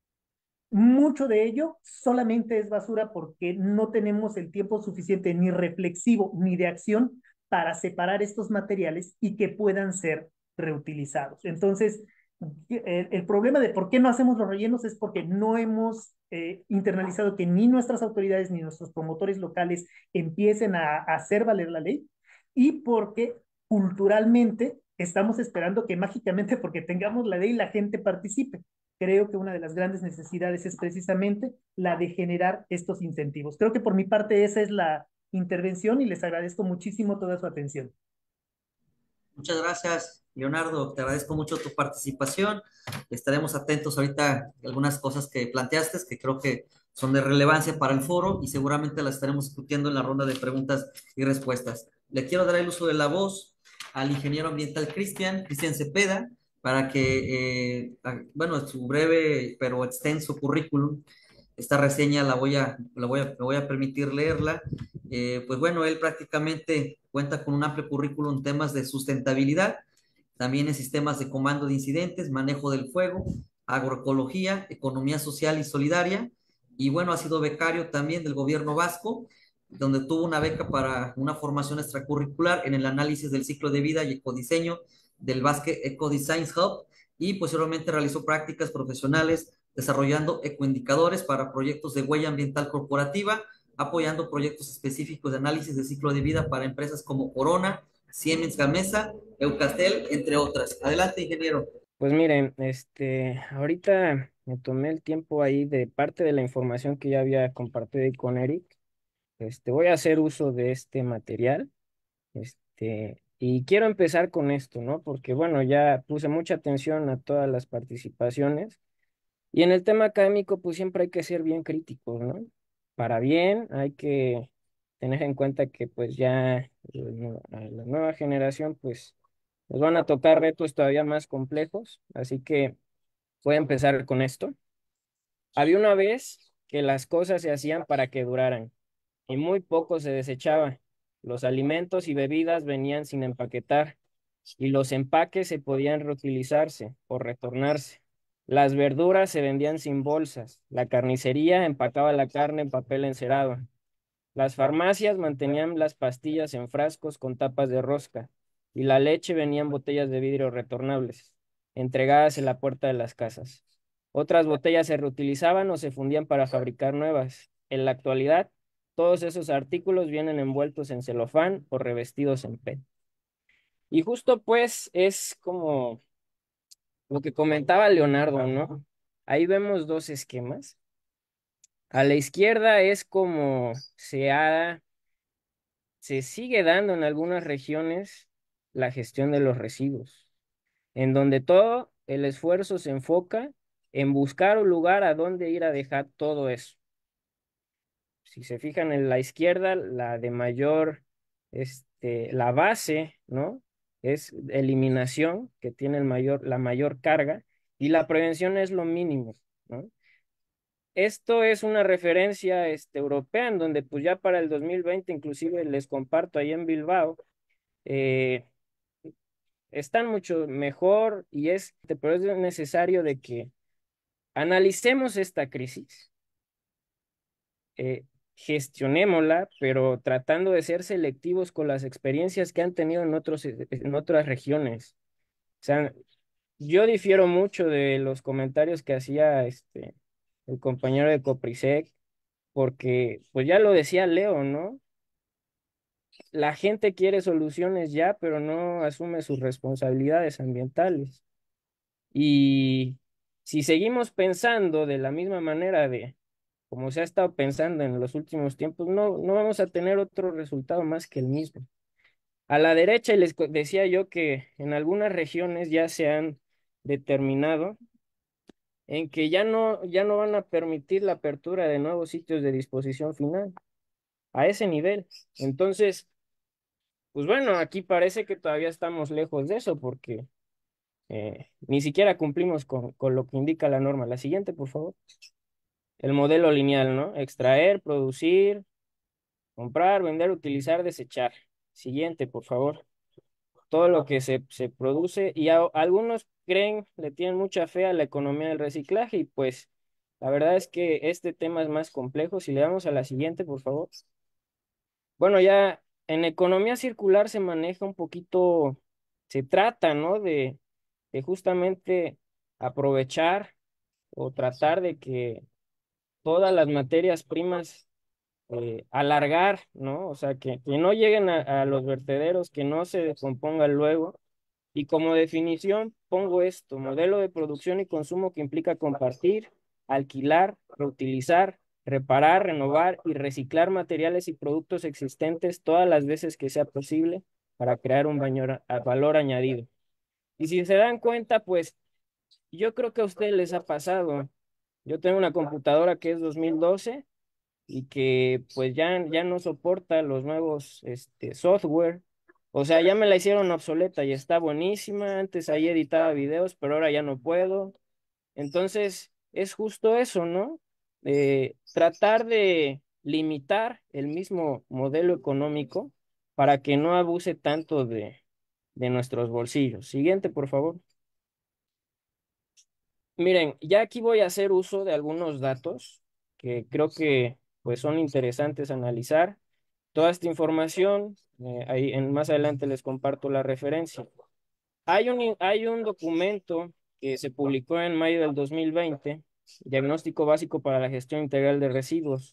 Mucho de ello solamente es basura porque no tenemos el tiempo suficiente ni reflexivo ni de acción para separar estos materiales y que puedan ser reutilizados. Entonces, el problema de por qué no hacemos los rellenos es porque no hemos internalizado que ni nuestras autoridades ni nuestros promotores locales empiecen a hacer valer la ley y porque culturalmente estamos esperando que mágicamente porque tengamos la ley la gente participe. Creo que una de las grandes necesidades es precisamente la de generar estos incentivos. Creo que por mi parte esa es la intervención y les agradezco muchísimo toda su atención. Muchas gracias, Leonardo. Te agradezco mucho tu participación. Estaremos atentos ahorita a algunas cosas que planteaste, que creo que son de relevancia para el foro y seguramente las estaremos discutiendo en la ronda de preguntas y respuestas. Le quiero dar el uso de la voz al ingeniero ambiental Cristian Cepeda, para que, bueno, su breve pero extenso currículum, esta reseña me voy a permitir leerla. Pues bueno, él prácticamente cuenta con un amplio currículum en temas de sustentabilidad, también en sistemas de comando de incidentes, manejo del fuego, agroecología, economía social y solidaria, y bueno, ha sido becario también del gobierno vasco, donde tuvo una beca para una formación extracurricular en el análisis del ciclo de vida y ecodiseño del Basque Eco Design Hub, y posteriormente realizó prácticas profesionales desarrollando ecoindicadores para proyectos de huella ambiental corporativa, apoyando proyectos específicos de análisis de ciclo de vida para empresas como Corona, Siemens Gamesa, Eucastel, entre otras. Adelante, ingeniero. Pues miren, ahorita me tomé el tiempo ahí de parte de la información que ya había compartido ahí con Eric. Voy a hacer uso de este material. Y quiero empezar con esto, ¿no? Porque bueno, ya puse mucha atención a todas las participaciones. Y en el tema académico, pues siempre hay que ser bien críticos, ¿no? Para bien, hay que tener en cuenta que pues ya a la nueva generación, pues nos van a tocar retos todavía más complejos. Así que voy a empezar con esto. Había una vez que las cosas se hacían para que duraran y muy poco se desechaba. Los alimentos y bebidas venían sin empaquetar y los empaques se podían reutilizarse o retornarse. Las verduras se vendían sin bolsas. La carnicería empacaba la carne en papel encerado. Las farmacias mantenían las pastillas en frascos con tapas de rosca y la leche venía en botellas de vidrio retornables, entregadas en la puerta de las casas. Otras botellas se reutilizaban o se fundían para fabricar nuevas. En la actualidad, todos esos artículos vienen envueltos en celofán o revestidos en PET. Y justo pues es como lo que comentaba Leonardo, ¿no? Ahí vemos dos esquemas. A la izquierda es como se sigue dando en algunas regiones la gestión de los residuos, en donde todo el esfuerzo se enfoca en buscar un lugar a donde ir a dejar todo eso. Si se fijan en la izquierda, la de mayor, la base, ¿no? Es eliminación, que tiene la mayor carga, y la prevención es lo mínimo, ¿no? Esto es una referencia europea, en donde pues ya para el 2020, inclusive les comparto ahí en Bilbao, eh, están mucho mejor pero es necesario de que analicemos esta crisis, gestionémosla, pero tratando de ser selectivos con las experiencias que han tenido en otras regiones. O sea, yo difiero mucho de los comentarios que hacía el compañero de Coprisec, porque pues ya lo decía Leo, ¿no? La gente quiere soluciones ya, pero no asume sus responsabilidades ambientales. Y si seguimos pensando de la misma manera de como se ha estado pensando en los últimos tiempos, no vamos a tener otro resultado más que el mismo. A la derecha, y decía yo que en algunas regiones ya se han determinado en que ya no van a permitir la apertura de nuevos sitios de disposición final a ese nivel. Entonces, pues bueno, aquí parece que todavía estamos lejos de eso porque ni siquiera cumplimos con lo que indica la norma. La siguiente, por favor. El modelo lineal, ¿no? Extraer, producir, Comprar, vender, utilizar, desechar. Siguiente, por favor. Todo lo que se produce y algunos creen, le tienen mucha fe a la economía del reciclaje y pues la verdad es que este tema es más complejo. Si le damos a la siguiente, por favor. Bueno, ya en economía circular se maneja un poquito, se trata, ¿no? De justamente aprovechar o tratar de que todas las materias primas alargar, ¿no? O sea, que no lleguen a los vertederos, que no se descompongan luego. Y como definición pongo esto: modelo de producción y consumo que implica compartir, alquilar, reutilizar, reparar, renovar y reciclar materiales y productos existentes todas las veces que sea posible para crear un valor añadido. Y si se dan cuenta, pues yo creo que a ustedes les ha pasado. Yo tengo una computadora que es 2012 y que pues ya no soporta los nuevos software. O sea, ya me la hicieron obsoleta y está buenísima. Antes ahí editaba videos, pero ahora ya no puedo. Entonces, es justo eso, ¿no? Tratar de limitar el mismo modelo económico para que no abuse tanto de nuestros bolsillos. Siguiente, por favor. Miren, ya aquí voy a hacer uso de algunos datos que creo que pues son interesantes analizar. Toda esta información, más adelante les comparto la referencia. Hay un documento que se publicó en mayo del 2020, Diagnóstico Básico para la Gestión Integral de Residuos.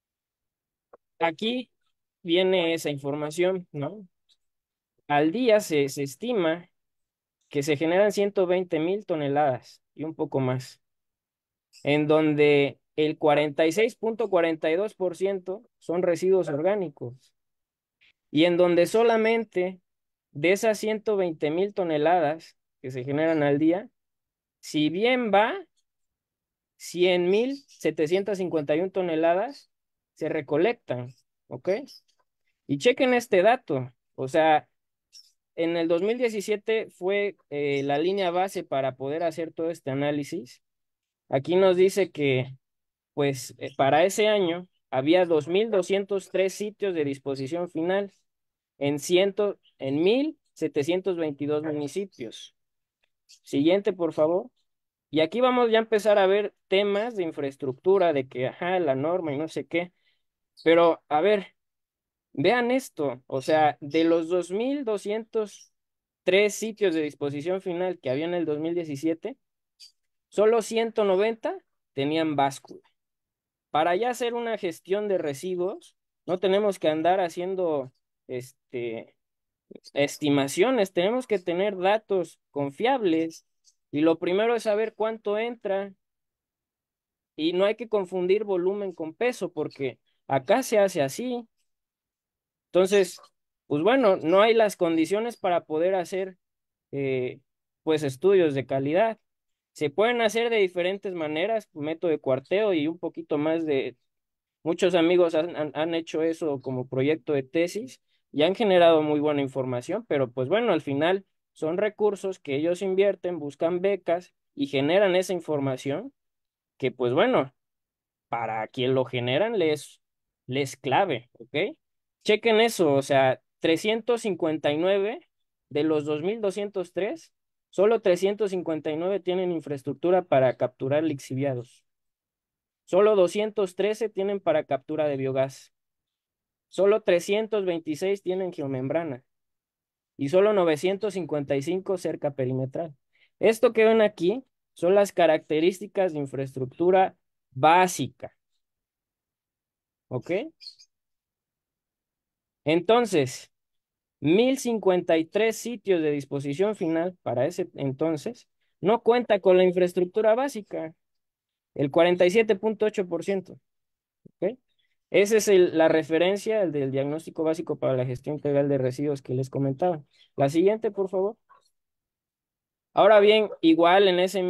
Aquí viene esa información, ¿no? Al día se estima que se generan 120,000 toneladas y un poco más, en donde el 46,42% son residuos orgánicos y en donde solamente de esas 120,000 toneladas que se generan al día, si bien va, 100,751 toneladas se recolectan, ¿ok? Y chequen este dato, o sea, en el 2017 fue la línea base para poder hacer todo este análisis. Aquí nos dice que pues para ese año había 2,203 sitios de disposición final en 1,722 municipios. Siguiente, por favor. Y aquí vamos ya a empezar a ver temas de infraestructura, de que, ajá, la norma y no sé qué. Pero, a ver, vean esto. O sea, de los 2,203 sitios de disposición final que había en el 2017, solo 190 tenían báscula. Para ya hacer una gestión de residuos, no tenemos que andar haciendo estimaciones, tenemos que tener datos confiables y lo primero es saber cuánto entra y no hay que confundir volumen con peso porque acá se hace así. Entonces, pues bueno, no hay las condiciones para poder hacer pues estudios de calidad. Se pueden hacer de diferentes maneras, método de cuarteo y un poquito más de... Muchos amigos han hecho eso como proyecto de tesis y han generado muy buena información, pero pues bueno, al final son recursos que ellos invierten, buscan becas y generan esa información que pues bueno, para quien lo generan les clave, ¿ok? Chequen eso, o sea, 359 de los 2,203, solo 359 tienen infraestructura para capturar lixiviados. Solo 213 tienen para captura de biogás. Solo 326 tienen geomembrana. Y solo 955 cerca perimetral. Esto que ven aquí son las características de infraestructura básica. ¿Ok? Entonces, 1,053 sitios de disposición final para ese entonces no cuenta con la infraestructura básica, el 47,8%. ¿Ok? Esa es la referencia, el del diagnóstico básico para la gestión integral de residuos que les comentaba. La siguiente, por favor. Ahora bien, igual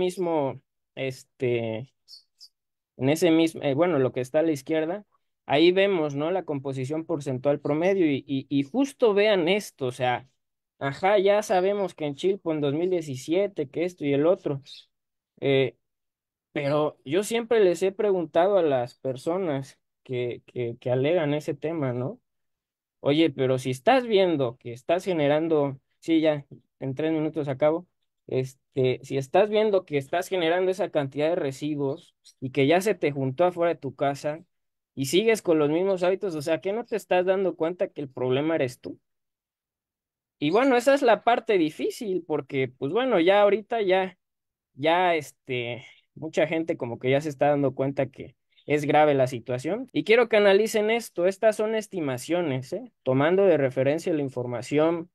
bueno, lo que está a la izquierda, ahí vemos, ¿no? La composición porcentual promedio y justo vean esto, o sea, ajá, ya sabemos que en Chilpo en 2017, que esto y el otro, pero yo siempre les he preguntado a las personas que alegan ese tema, ¿no? Oye, pero si estás viendo que estás generando, sí, ya, en 3 minutos acabo, si estás viendo que estás generando esa cantidad de residuos y que ya se te juntó afuera de tu casa y sigues con los mismos hábitos, o sea, ¿que no te estás dando cuenta que el problema eres tú? Y bueno, esa es la parte difícil, porque, pues bueno, ya ahorita ya, mucha gente como que ya se está dando cuenta que es grave la situación. Y quiero que analicen esto. Estas son estimaciones, ¿eh? Tomando de referencia la información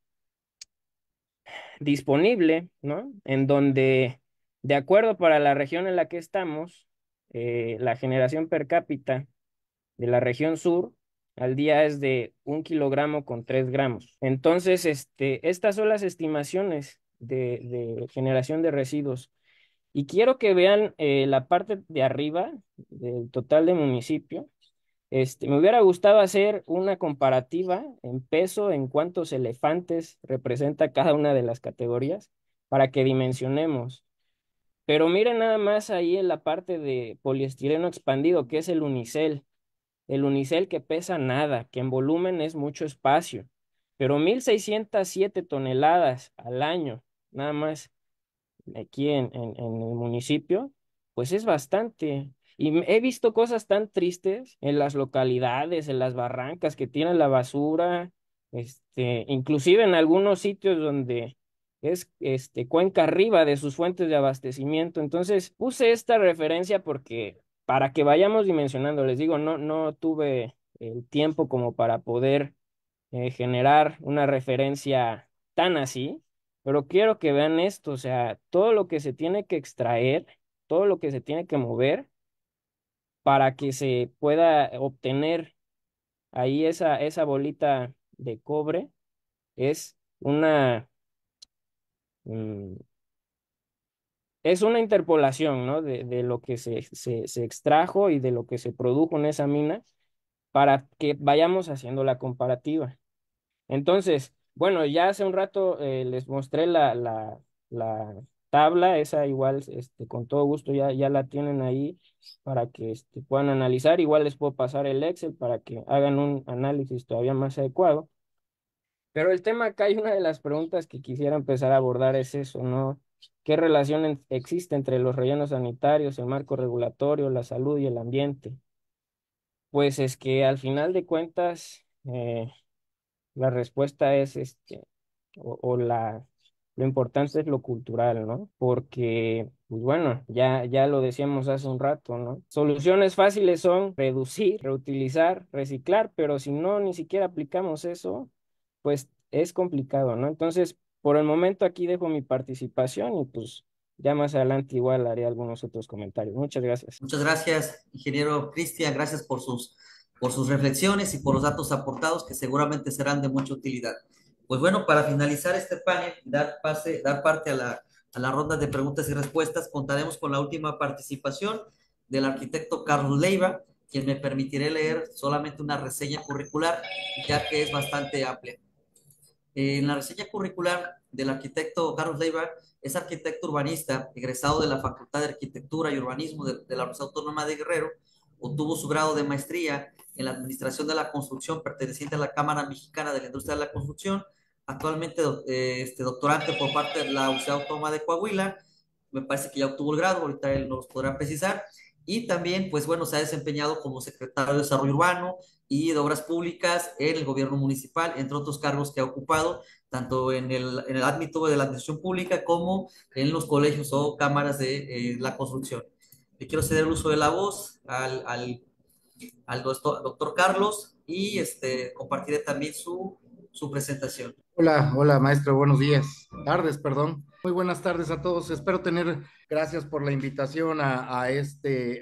disponible, ¿no? En donde, de acuerdo para la región en la que estamos, la generación per cápita de la región sur al día es de 1 kilogramo con 3 gramos. Entonces, estas son las estimaciones de generación de residuos. Y quiero que vean la parte de arriba del total de municipio. Me hubiera gustado hacer una comparativa en peso en cuántos elefantes representa cada una de las categorías para que dimensionemos. Pero miren nada más ahí en la parte de poliestireno expandido, que es el unicel. El unicel que pesa nada, que en volumen es mucho espacio, pero 1,607 toneladas al año, nada más aquí en el municipio, pues es bastante. Y he visto cosas tan tristes en las localidades, en las barrancas que tienen la basura, inclusive en algunos sitios donde es cuenca arriba de sus fuentes de abastecimiento. Entonces puse esta referencia porque para que vayamos dimensionando, les digo, no tuve el tiempo como para poder generar una referencia tan así, pero quiero que vean esto, o sea, todo lo que se tiene que extraer, todo lo que se tiene que mover para que se pueda obtener ahí esa bolita de cobre, es mm, es una interpolación, ¿no? De lo que se extrajo y de lo que se produjo en esa mina para que vayamos haciendo la comparativa. Entonces, bueno, ya hace un rato les mostré la tabla, esa igual, con todo gusto ya la tienen ahí para que puedan analizar. Igual les puedo pasar el Excel para que hagan un análisis todavía más adecuado. Pero el tema acá y una de las preguntas que quisiera empezar a abordar es eso, ¿no? ¿Qué relación existe entre los rellenos sanitarios, el marco regulatorio, la salud y el ambiente? Pues es que al final de cuentas, la respuesta es lo importante es lo cultural, ¿no? Porque, pues bueno, ya lo decíamos hace un rato, ¿no? Soluciones fáciles son reducir, reutilizar, reciclar, pero si no ni siquiera aplicamos eso, pues es complicado, ¿no? Entonces, por el momento aquí dejo mi participación y pues ya más adelante igual haré algunos otros comentarios. Muchas gracias. Muchas gracias, ingeniero Cristian, gracias por sus reflexiones y por los datos aportados que seguramente serán de mucha utilidad. Pues bueno, para finalizar este panel y dar parte a la ronda de preguntas y respuestas, contaremos con la última participación del arquitecto Carlos Leiva, quien me permitiré leer solamente una reseña curricular, ya que es bastante amplia. En la reseña curricular del arquitecto Carlos Leiva, es arquitecto urbanista, egresado de la Facultad de Arquitectura y Urbanismo de la Universidad Autónoma de Guerrero, obtuvo su grado de maestría en la Administración de la Construcción perteneciente a la Cámara Mexicana de la Industria de la Construcción, actualmente doctorante por parte de la Universidad Autónoma de Coahuila, me parece que ya obtuvo el grado, ahorita él nos podrá precisar, y también, pues bueno, se ha desempeñado como secretario de Desarrollo Urbano y de Obras Públicas en el gobierno municipal, entre otros cargos que ha ocupado, tanto en el ámbito de la administración pública como en los colegios o cámaras de la construcción. Le quiero ceder el uso de la voz al doctor Carlos y compartiré también su presentación. Hola, maestro, buenos días, tardes, perdón. Muy buenas tardes a todos. Espero tener, gracias por la invitación a este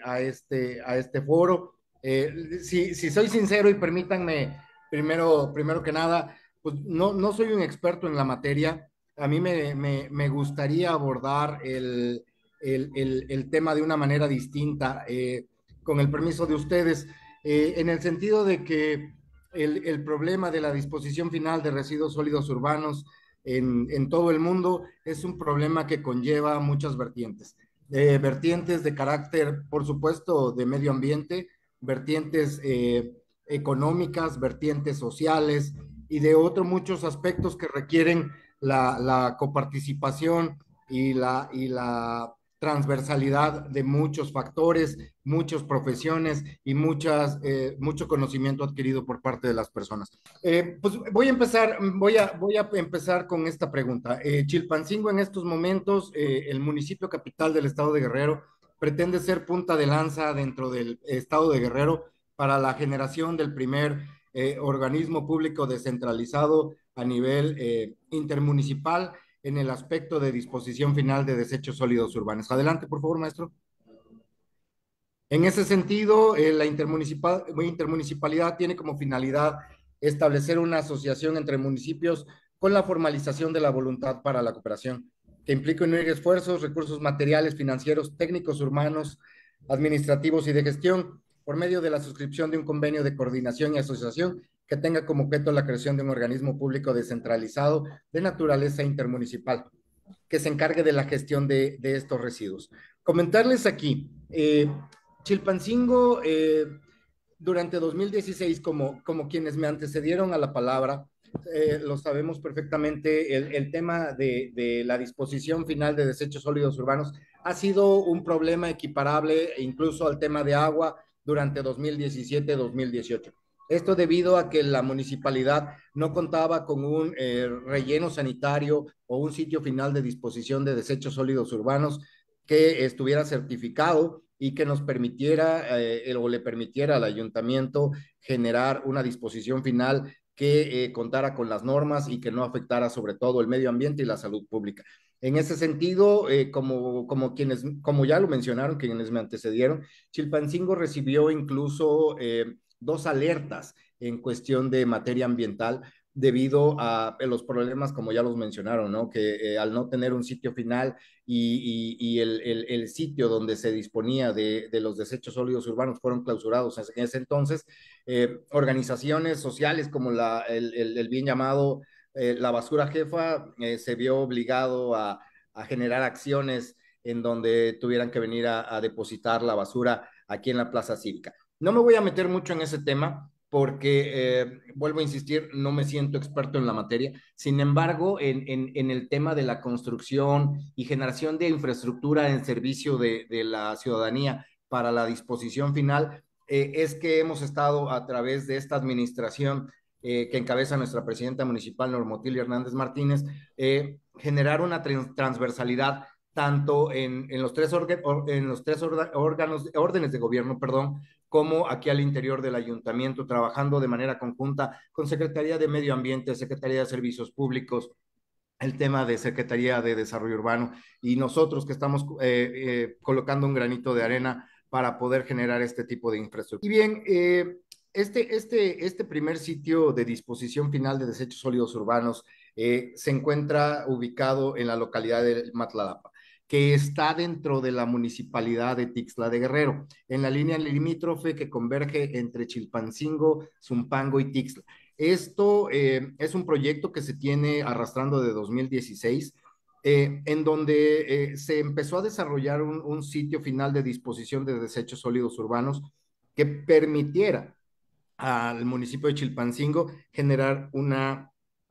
foro. Si soy sincero y permítanme, primero que nada, pues no soy un experto en la materia. A mí me gustaría abordar el tema de una manera distinta, con el permiso de ustedes, en el sentido de que el problema de la disposición final de residuos sólidos urbanos en todo el mundo es un problema que conlleva muchas vertientes. Vertientes de carácter, por supuesto, de medio ambiente, vertientes económicas, vertientes sociales y de otros muchos aspectos que requieren la coparticipación y la transversalidad de muchos factores, muchas profesiones y mucho conocimiento adquirido por parte de las personas. Pues voy a empezar con esta pregunta. Chilpancingo en estos momentos, el municipio capital del estado de Guerrero, pretende ser punta de lanza dentro del estado de Guerrero para la generación del primer organismo público descentralizado a nivel intermunicipal en el aspecto de disposición final de desechos sólidos urbanos. Adelante, por favor, maestro. En ese sentido, la intermunicipalidad tiene como finalidad establecer una asociación entre municipios con la formalización de la voluntad para la cooperación, que implica unir esfuerzos, recursos materiales, financieros, técnicos, humanos, administrativos y de gestión, por medio de la suscripción de un convenio de coordinación y asociación que tenga como objeto la creación de un organismo público descentralizado de naturaleza intermunicipal, que se encargue de la gestión de estos residuos. Comentarles aquí, Chilpancingo, durante 2016, como quienes me antecedieron a la palabra, lo sabemos perfectamente, el tema de la disposición final de desechos sólidos urbanos ha sido un problema equiparable incluso al tema de agua durante 2017-2018. Esto debido a que la municipalidad no contaba con un relleno sanitario o un sitio final de disposición de desechos sólidos urbanos que estuviera certificado y que nos permitiera o le permitiera al ayuntamiento generar una disposición final que contara con las normas y que no afectara sobre todo el medio ambiente y la salud pública. En ese sentido, como ya lo mencionaron quienes me antecedieron, Chilpancingo recibió incluso 2 alertas en cuestión de materia ambiental debido a los problemas, como ya los mencionaron, ¿no? Que al no tener un sitio final y el sitio donde se disponía de los desechos sólidos urbanos fueron clausurados en ese entonces, organizaciones sociales como el bien llamado La Basura Jefa se vio obligado a generar acciones en donde tuvieran que venir a depositar la basura aquí en la Plaza Cívica. No me voy a meter mucho en ese tema porque, vuelvo a insistir, no me siento experto en la materia. Sin embargo, en el tema de la construcción y generación de infraestructura en servicio de la ciudadanía para la disposición final, es que hemos estado a través de esta administración que encabeza nuestra presidenta municipal, Normotilia Hernández Martínez, generar una transversalidad tanto en los tres órdenes de gobierno, perdón, como aquí al interior del ayuntamiento, trabajando de manera conjunta con Secretaría de Medio Ambiente, Secretaría de Servicios Públicos, el tema de Secretaría de Desarrollo Urbano y nosotros que estamos colocando un granito de arena para poder generar este tipo de infraestructura. Y bien, este primer sitio de disposición final de desechos sólidos urbanos se encuentra ubicado en la localidad de Matlalapa, que está dentro de la municipalidad de Tixla de Guerrero, en la línea limítrofe que converge entre Chilpancingo, Zumpango y Tixla. Esto es un proyecto que se tiene arrastrando de 2016, en donde se empezó a desarrollar un sitio final de disposición de desechos sólidos urbanos que permitiera al municipio de Chilpancingo generar una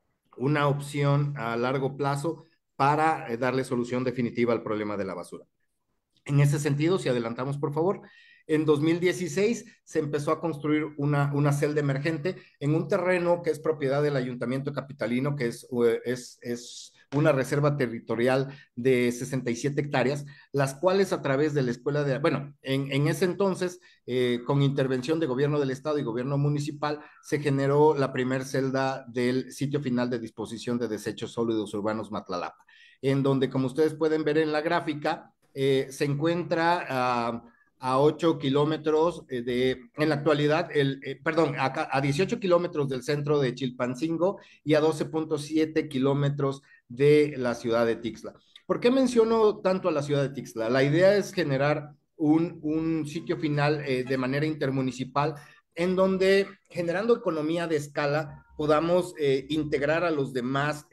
opción a largo plazo para darle solución definitiva al problema de la basura. En ese sentido, si adelantamos, por favor, en 2016 se empezó a construir una celda emergente en un terreno que es propiedad del Ayuntamiento Capitalino, que es una reserva territorial de 67 hectáreas, las cuales a través de la escuela de, bueno, en ese entonces, con intervención de gobierno del estado y gobierno municipal, se generó la primer celda del sitio final de disposición de desechos sólidos urbanos Matlalapa, en donde, como ustedes pueden ver en la gráfica, se encuentra a 8 kilómetros en la actualidad, a 18 kilómetros del centro de Chilpancingo y a 12.7 kilómetros de la ciudad de Tixla. ¿Por qué menciono tanto a la ciudad de Tixla? La idea es generar un sitio final de manera intermunicipal en donde, generando economía de escala, podamos integrar a los demás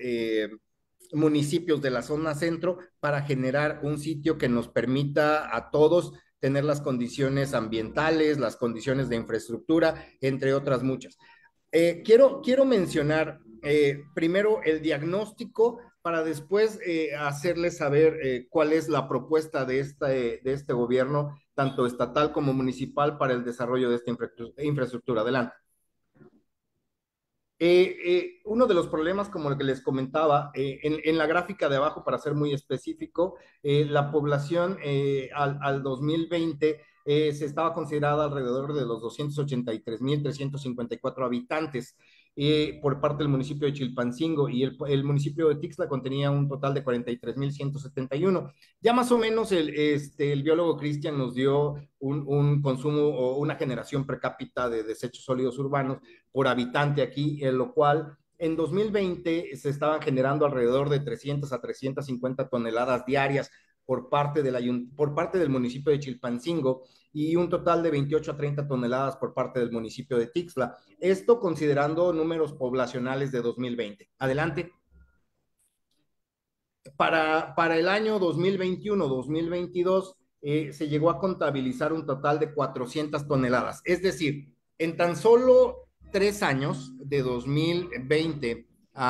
municipios de la zona centro para generar un sitio que nos permita a todos tener las condiciones ambientales, las condiciones de infraestructura, entre otras muchas. Quiero mencionar primero el diagnóstico para después hacerles saber cuál es la propuesta de este gobierno, tanto estatal como municipal, para el desarrollo de esta infraestructura. Adelante. Uno de los problemas, como el que les comentaba, en la gráfica de abajo, para ser muy específico, la población al 2020 se estaba considerada alrededor de los 283,354 habitantes por parte del municipio de Chilpancingo, y el municipio de Tixla contenía un total de 43,171. Ya más o menos el biólogo Cristian nos dio un consumo o una generación per cápita de desechos sólidos urbanos por habitante aquí, en lo cual en 2020 se estaban generando alrededor de 300 a 350 toneladas diarias por parte del municipio de Chilpancingo, y un total de 28 a 30 toneladas por parte del municipio de Tixla. Esto considerando números poblacionales de 2020. Adelante. Para el año 2021-2022 se llegó a contabilizar un total de 400 toneladas. Es decir, en tan solo 3 años, de 2020,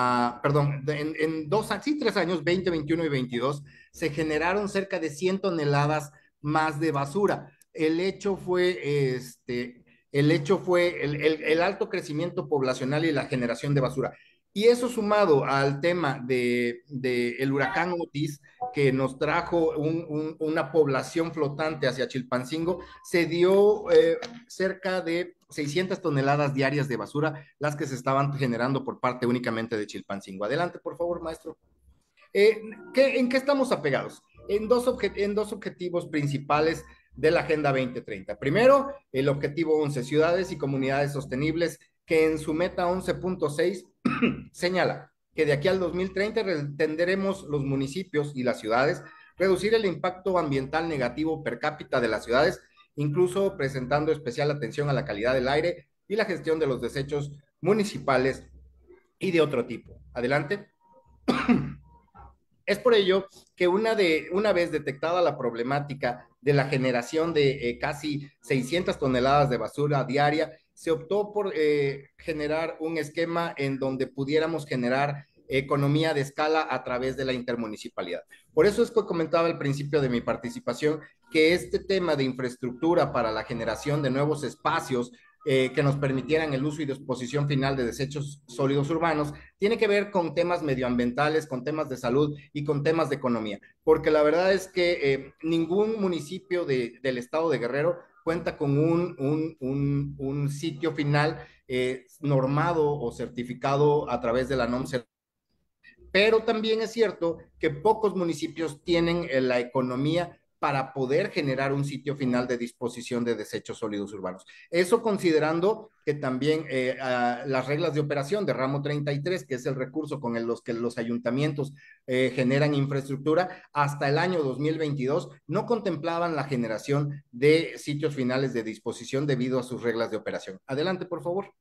en 3 años, 20, 21 y 22, se generaron cerca de 100 toneladas más de basura. El hecho fue el alto crecimiento poblacional y la generación de basura. Y eso sumado al tema el huracán Otis, que nos trajo una población flotante hacia Chilpancingo, se dio cerca de 600 toneladas diarias de basura, las que se estaban generando por parte únicamente de Chilpancingo. Adelante, por favor, maestro. ¿En qué estamos apegados? En dos objetivos principales de la Agenda 2030. Primero, el objetivo 11, ciudades y comunidades sostenibles, que en su meta 11.6 señala que de aquí al 2030 tendremos los municipios y las ciudades reducir el impacto ambiental negativo per cápita de las ciudades, incluso presentando especial atención a la calidad del aire y la gestión de los desechos municipales y de otro tipo. Adelante. Es por ello que una vez detectada la problemática de la generación de casi 600 toneladas de basura diaria, se optó por generar un esquema en donde pudiéramos generar economía de escala a través de la intermunicipalidad. Por eso es que comentaba al principio de mi participación que este tema de infraestructura para la generación de nuevos espacios que nos permitieran el uso y disposición final de desechos sólidos urbanos, tiene que ver con temas medioambientales, con temas de salud y con temas de economía, porque la verdad es que ningún municipio del estado de Guerrero cuenta con un sitio final normado o certificado a través de la NOM. Pero también es cierto que pocos municipios tienen la economía para poder generar un sitio final de disposición de desechos sólidos urbanos. Eso considerando que también las reglas de operación de ramo 33, que es el recurso con los que los ayuntamientos generan infraestructura, hasta el año 2022 no contemplaban la generación de sitios finales de disposición debido a sus reglas de operación. Adelante, por favor.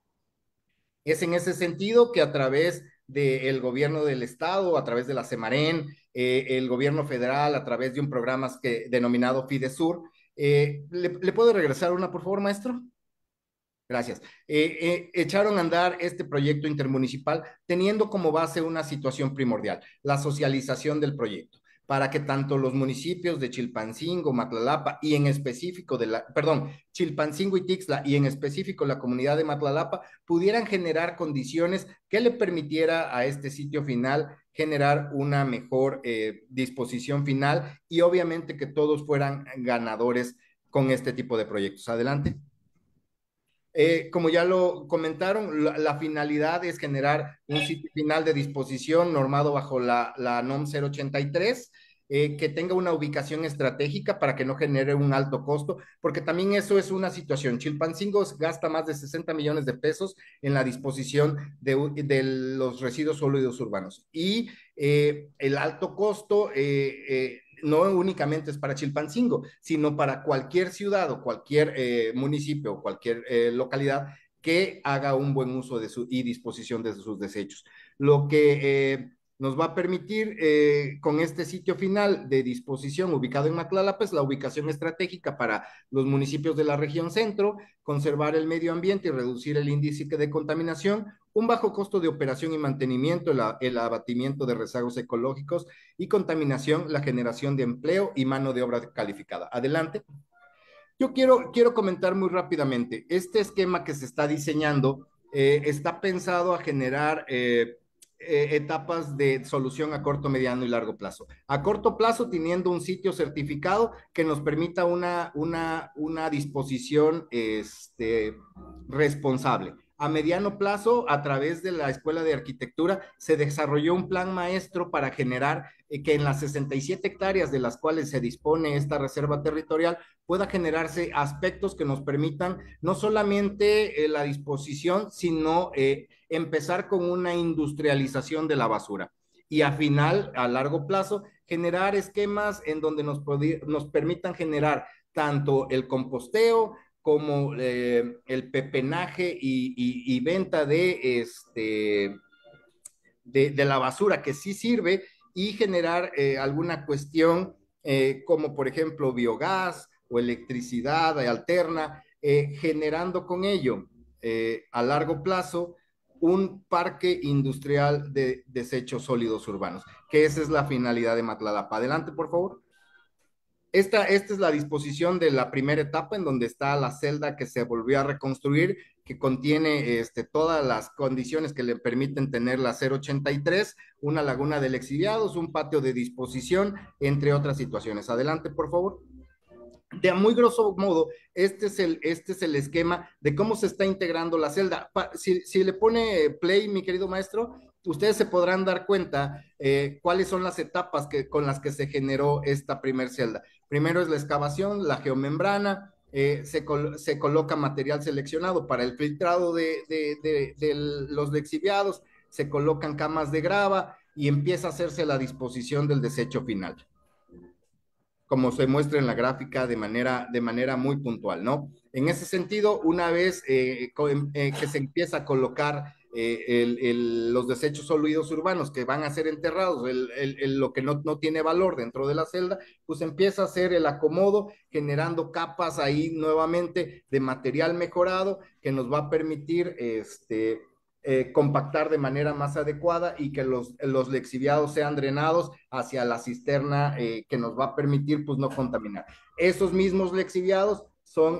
Es en ese sentido que a través del gobierno del estado, a través de la Semarén, el gobierno federal, a través de un programa denominado Fidesur, ¿le puedo regresar una, por favor, maestro? Gracias. Echaron a andar este proyecto intermunicipal teniendo como base una situación primordial, la socialización del proyecto, para que tanto los municipios de Chilpancingo, Matlalapa y en específico Chilpancingo y Tixla y en específico la comunidad de Matlalapa pudieran generar condiciones que le permitiera a este sitio final generar una mejor disposición final, y obviamente que todos fueran ganadores con este tipo de proyectos. Adelante. Como ya lo comentaron, la finalidad es generar un sitio final de disposición normado bajo la NOM 083, que tenga una ubicación estratégica para que no genere un alto costo, porque también eso es una situación. Chilpancingo gasta más de 60 millones de pesos en la disposición de los residuos sólidos urbanos, y el alto costo no únicamente es para Chilpancingo, sino para cualquier ciudad o cualquier municipio o cualquier localidad que haga un buen uso y disposición de sus desechos. Lo que nos va a permitir con este sitio final de disposición ubicado en Maclalapes, la ubicación estratégica para los municipios de la región centro, conservar el medio ambiente y reducir el índice de contaminación, un bajo costo de operación y mantenimiento, el abatimiento de rezagos ecológicos y contaminación, la generación de empleo y mano de obra calificada. Adelante. Yo quiero comentar muy rápidamente, este esquema que se está diseñando está pensado a generar etapas de solución a corto, mediano y largo plazo. A corto plazo, teniendo un sitio certificado que nos permita una disposición responsable. A mediano plazo, a través de la Escuela de Arquitectura, se desarrolló un plan maestro para generar que en las 67 hectáreas de las cuales se dispone esta reserva territorial pueda generarse aspectos que nos permitan no solamente la disposición, sino empezar con una industrialización de la basura. Y a largo plazo, generar esquemas en donde nos permitan generar tanto el composteo como el pepenaje y venta de la basura que sí sirve y generar alguna cuestión como por ejemplo biogás o electricidad alterna, generando con ello a largo plazo un parque industrial de desechos sólidos urbanos, que esa es la finalidad de Matlalapa. Adelante, por favor. Esta es la disposición de la primera etapa en donde está la celda que se volvió a reconstruir, que contiene todas las condiciones que le permiten tener la 083, una laguna de lixiviados, un patio de disposición, entre otras situaciones. Adelante, por favor. De a muy grosso modo, este es el esquema de cómo se está integrando la celda. Si le pone play, mi querido maestro, ustedes se podrán dar cuenta cuáles son las etapas con las que se generó esta primer celda. Primero es la excavación, la geomembrana, se coloca material seleccionado para el filtrado de los lixiviados, se colocan camas de grava y empieza a hacerse la disposición del desecho final, como se muestra en la gráfica de manera muy puntual, ¿no? En ese sentido, una vez que se empieza a colocar los desechos sólidos urbanos que van a ser enterrados, lo que no tiene valor dentro de la celda, pues empieza a hacer el acomodo, generando capas ahí nuevamente de material mejorado que nos va a permitir compactar de manera más adecuada y que los lixiviados sean drenados hacia la cisterna que nos va a permitir pues no contaminar. Esos mismos lixiviados son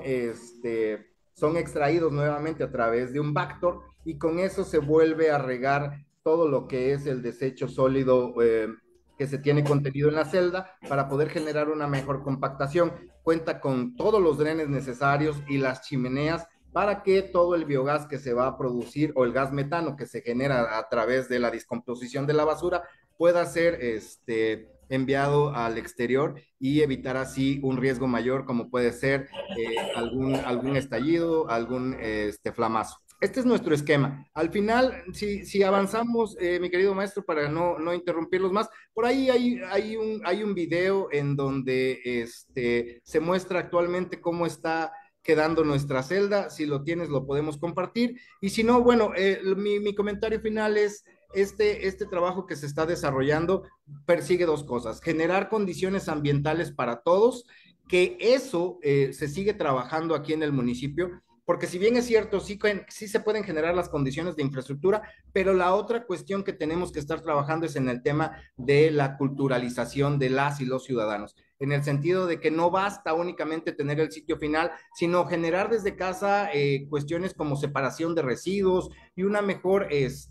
extraídos nuevamente a través de un Vactor y con eso se vuelve a regar todo lo que es el desecho sólido que se tiene contenido en la celda para poder generar una mejor compactación. Cuenta con todos los drenes necesarios y las chimeneas para que todo el biogás que se va a producir o el gas metano que se genera a través de la descomposición de la basura pueda ser enviado al exterior y evitar así un riesgo mayor como puede ser algún estallido, algún flamazo. Este es nuestro esquema. Al final, si avanzamos, mi querido maestro, para no interrumpirlos más, por ahí hay un video en donde se muestra actualmente cómo está quedando nuestra celda. Si lo tienes, lo podemos compartir. Y si no, bueno, mi comentario final es este trabajo que se está desarrollando persigue dos cosas: generar condiciones ambientales para todos, que eso se sigue trabajando aquí en el municipio, porque si bien es cierto, sí se pueden generar las condiciones de infraestructura, pero la otra cuestión que tenemos que estar trabajando es en el tema de la culturalización de las y los ciudadanos, en el sentido de que no basta únicamente tener el sitio final, sino generar desde casa cuestiones como separación de residuos y una mejor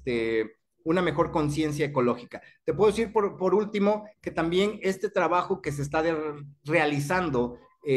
conciencia ecológica. Te puedo decir por último que también este trabajo que se está realizando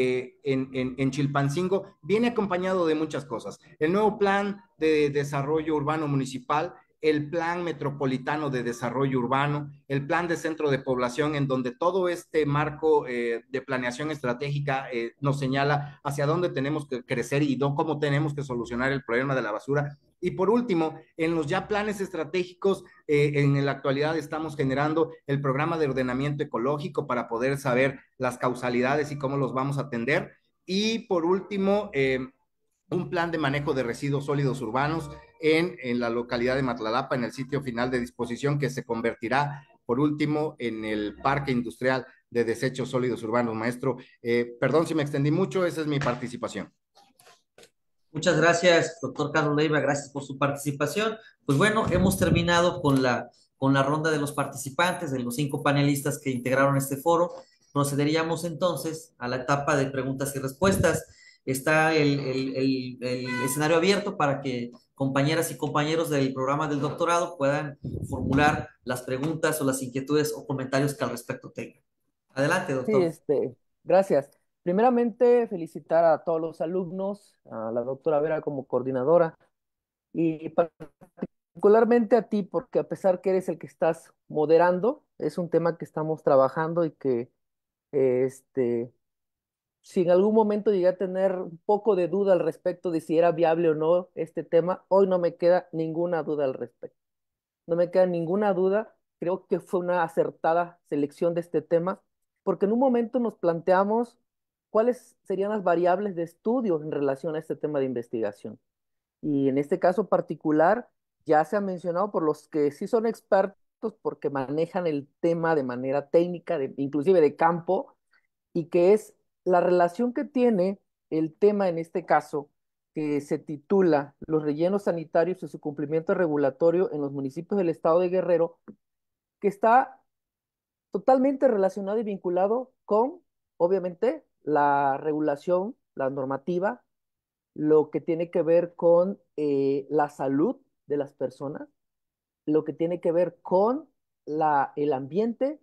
en Chilpancingo viene acompañado de muchas cosas: el nuevo plan de desarrollo urbano municipal, el plan metropolitano de desarrollo urbano, el plan de centro de población, en donde todo este marco de planeación estratégica nos señala hacia dónde tenemos que crecer y cómo tenemos que solucionar el problema de la basura. Y por último, en los ya planes estratégicos, en la actualidad estamos generando el programa de ordenamiento ecológico para poder saber las causalidades y cómo los vamos a atender. Y por último, un plan de manejo de residuos sólidos urbanos en la localidad de Matlalapa, en el sitio final de disposición que se convertirá, por último, en el parque industrial de desechos sólidos urbanos, maestro. Perdón si me extendí mucho, esa es mi participación. Muchas gracias, doctor Carlos Leiva, gracias por su participación. Pues bueno, hemos terminado con la ronda de los participantes, de los 5 panelistas que integraron este foro. Procederíamos entonces a la etapa de preguntas y respuestas. Está el escenario abierto para que compañeras y compañeros del programa del doctorado puedan formular las preguntas o las inquietudes o comentarios que al respecto tengan. Adelante, Sí, doctor. gracias. Primeramente, felicitar a todos los alumnos, a la doctora Vera como coordinadora y particularmente a ti, porque a pesar que eres el que estás moderando, es un tema que estamos trabajando y que, este, si en algún momento llegué a tener un poco de duda al respecto de si era viable o no este tema, hoy no me queda ninguna duda al respecto. No me queda ninguna duda. Creo que fue una acertada selección de este tema, porque en un momento nos planteamos cuáles serían las variables de estudio en relación a este tema de investigación. Y en este caso particular, ya se ha mencionado por los que sí son expertos, porque manejan el tema de manera técnica, inclusive de campo, y que es la relación que tiene el tema en este caso, que se titula Los rellenos sanitarios y su cumplimiento regulatorio en los municipios del estado de Guerrero, que está totalmente relacionado y vinculado con, obviamente, la regulación, la normativa, lo que tiene que ver con la salud de las personas, lo que tiene que ver con el ambiente,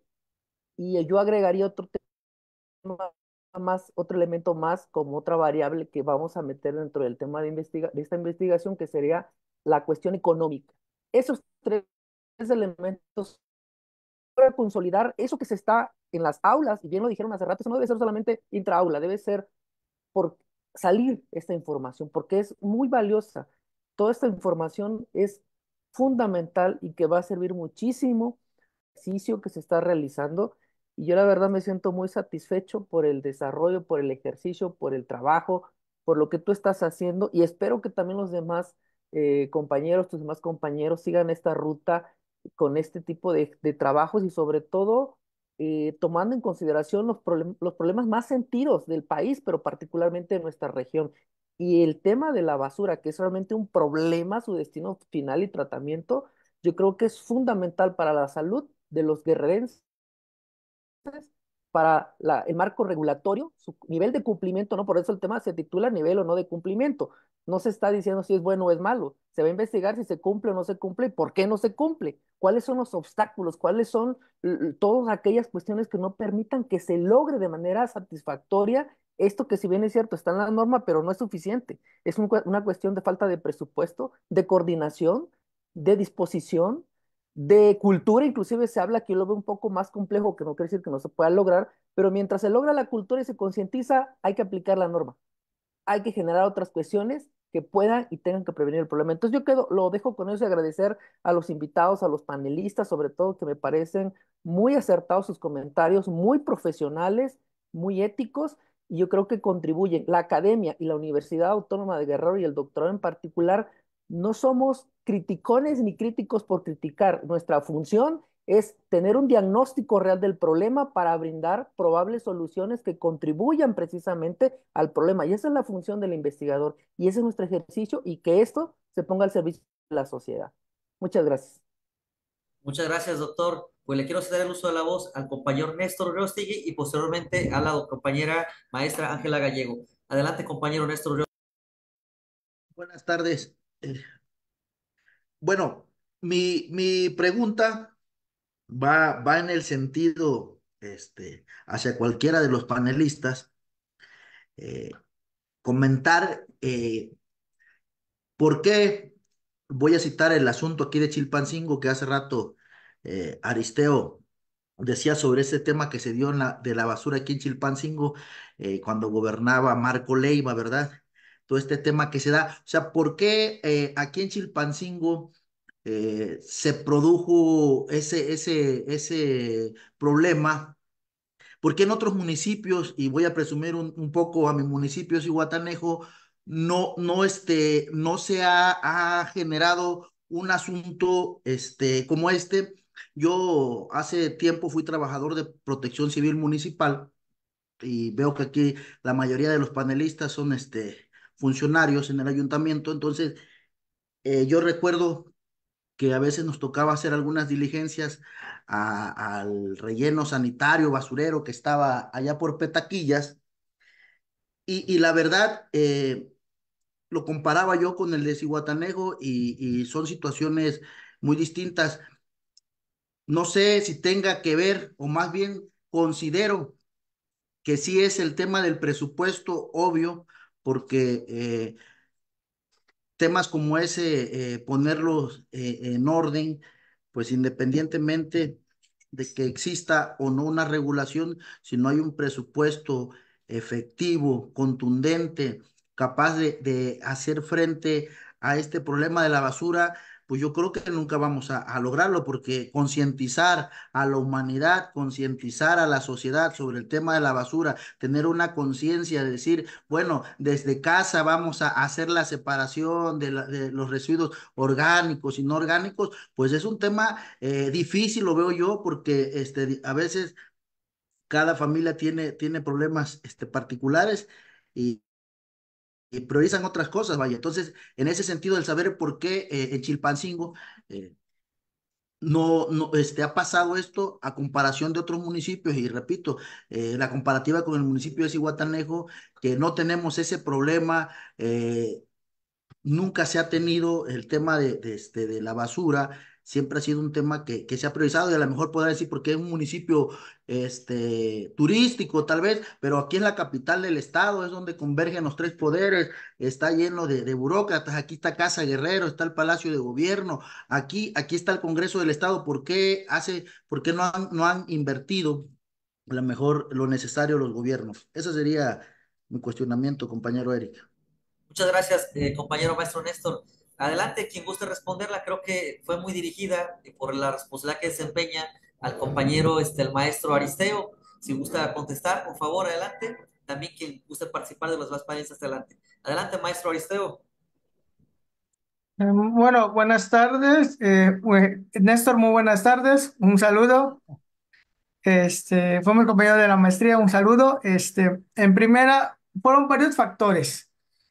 y yo agregaría otro tema más, otro elemento más como otra variable que vamos a meter dentro del tema de esta investigación, que sería la cuestión económica. Esos 3 elementos para consolidar eso que se está en las aulas, y bien lo dijeron hace rato, eso no debe ser solamente intraaula, debe ser por salir esta información, porque es muy valiosa. Toda esta información es fundamental y que va a servir muchísimo ejercicio que se está realizando. Y yo la verdad me siento muy satisfecho por el desarrollo, por el ejercicio, por el trabajo, por lo que tú estás haciendo, y espero que también los demás compañeros, tus demás compañeros sigan esta ruta con este tipo de trabajos, y sobre todo tomando en consideración los problemas más sentidos del país, pero particularmente de nuestra región. Y el tema de la basura, que es realmente un problema, su destino final y tratamiento, yo creo que es fundamental para la salud de los guerrerenses, para el marco regulatorio, su nivel de cumplimiento, ¿no? Por eso el tema se titula nivel o no de cumplimiento. No se está diciendo si es bueno o es malo. Se va a investigar si se cumple o no se cumple y por qué no se cumple. ¿Cuáles son los obstáculos? ¿Cuáles son todas aquellas cuestiones que no permitan que se logre de manera satisfactoria esto, que si bien es cierto está en la norma, pero no es suficiente? Es una cuestión de falta de presupuesto, de coordinación, de disposición, de cultura. Inclusive se habla que yo lo veo un poco más complejo, que no quiere decir que no se pueda lograr, pero mientras se logra la cultura y se concientiza, hay que aplicar la norma. Hay que generar otras cuestiones que puedan y tengan que prevenir el problema. Entonces lo dejo con eso, y agradecer a los invitados, a los panelistas, sobre todo, que me parecen muy acertados sus comentarios, muy profesionales, muy éticos, y yo creo que contribuyen. La academia y la Universidad Autónoma de Guerrero, y el doctorado en particular, no somos criticones ni críticos por criticar. Nuestra función es tener un diagnóstico real del problema para brindar probables soluciones que contribuyan precisamente al problema. Y esa es la función del investigador, y ese es nuestro ejercicio, y que esto se ponga al servicio de la sociedad. Muchas gracias. Muchas gracias, doctor. Pues le quiero ceder el uso de la voz al compañero Néstor Reostegui y posteriormente a la compañera maestra Ángela Gallego. Adelante, compañero Néstor Reostegui. Buenas tardes. Bueno, mi pregunta va en el sentido, hacia cualquiera de los panelistas, eh, comentar por qué. Voy a citar el asunto aquí de Chilpancingo, que hace rato Aristeo decía sobre ese tema que se dio de la basura aquí en Chilpancingo, cuando gobernaba Marco Leiva, ¿verdad? Todo este tema que se da. O sea, ¿por qué aquí en Chilpancingo se produjo ese problema? ¿Por qué en otros municipios, y voy a presumir un poco a mi municipio, Zihuatanejo, no se ha generado un asunto como este. Yo hace tiempo fui trabajador de protección civil municipal y veo que aquí la mayoría de los panelistas son funcionarios en el ayuntamiento. Entonces, yo recuerdo que a veces nos tocaba hacer algunas diligencias al relleno sanitario, basurero que estaba allá por Petaquillas, y la verdad, lo comparaba yo con el de Zihuatanejo y son situaciones muy distintas. No sé si tenga que ver, o más bien considero que sí es el tema del presupuesto, obvio, porque temas como ese, ponerlos en orden, pues independientemente de que exista o no una regulación, si no hay un presupuesto efectivo, contundente, capaz de hacer frente a este problema de la basura, pues yo creo que nunca vamos a lograrlo, porque concientizar a la humanidad, concientizar a la sociedad sobre el tema de la basura, tener una conciencia de decir, bueno, desde casa vamos a hacer la separación de los residuos orgánicos y no orgánicos, pues es un tema difícil, lo veo yo, porque a veces cada familia tiene problemas particulares y priorizan otras cosas, vaya. Entonces, en ese sentido, el saber por qué en Chilpancingo eh, no ha pasado esto a comparación de otros municipios, y repito, la comparativa con el municipio de Zihuatanejo, que no tenemos ese problema. Nunca se ha tenido el tema de la basura, siempre ha sido un tema que se ha priorizado, y a lo mejor podrá decir porque es un municipio turístico tal vez, pero aquí en la capital del estado es donde convergen los tres poderes, está lleno de burócratas. Aquí está Casa Guerrero, está el Palacio de Gobierno, aquí está el Congreso del Estado. ¿Por qué no han invertido a lo mejor lo necesario los gobiernos? Ese sería mi cuestionamiento, compañero Eric. Muchas gracias, compañero maestro Néstor. Adelante, quien guste responderla. Creo que fue muy dirigida por la responsabilidad que desempeña al compañero, el maestro Aristeo. Si gusta contestar, por favor, adelante. También quien guste participar de los demás paneles, adelante. Adelante, maestro Aristeo. Bueno, buenas tardes. Néstor, muy buenas tardes. Un saludo. Fue mi compañero de la maestría, un saludo. En primera, fueron varios factores.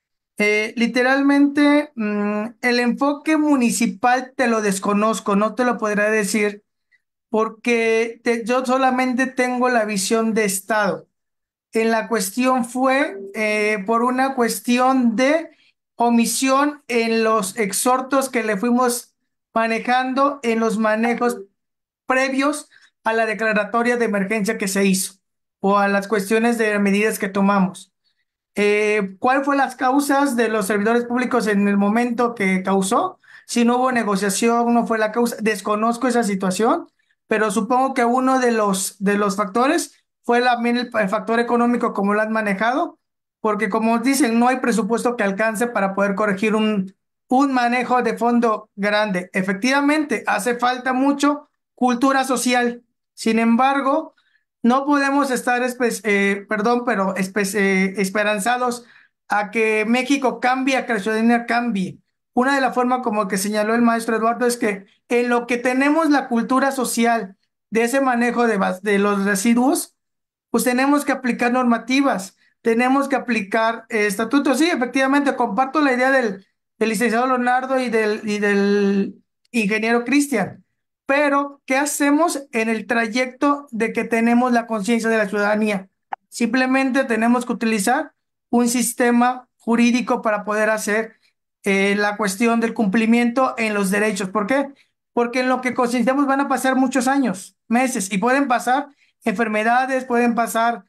Literalmente, el enfoque municipal te lo desconozco, no te lo podré decir, porque yo solamente tengo la visión de Estado. En la cuestión fue por una cuestión de omisión en los exhortos que le fuimos manejando en los manejos previos a la declaratoria de emergencia que se hizo o a las cuestiones de medidas que tomamos. ¿Cuál fue las causas de los servidores públicos en el momento que causó? Si no hubo negociación, no fue la causa, desconozco esa situación, pero supongo que uno de los factores fue también el factor económico, como lo han manejado, porque como dicen, no hay presupuesto que alcance para poder corregir un manejo de fondo grande. Efectivamente, hace falta mucho cultura social. Sin embargo, no podemos estar, perdón, pero esperanzados a que México cambie, a que la ciudadanía cambie. Una de las formas, como que señaló el maestro Eduardo, es que en lo que tenemos la cultura social de ese manejo de los residuos, pues tenemos que aplicar normativas, tenemos que aplicar estatutos. Sí, efectivamente, comparto la idea del licenciado Leonardo y del ingeniero Cristian. Pero, ¿qué hacemos en el trayecto de que tenemos la conciencia de la ciudadanía? Simplemente tenemos que utilizar un sistema jurídico para poder hacer la cuestión del cumplimiento en los derechos. ¿Por qué? Porque en lo que concienciamos van a pasar muchos años, meses, y pueden pasar enfermedades, pueden pasar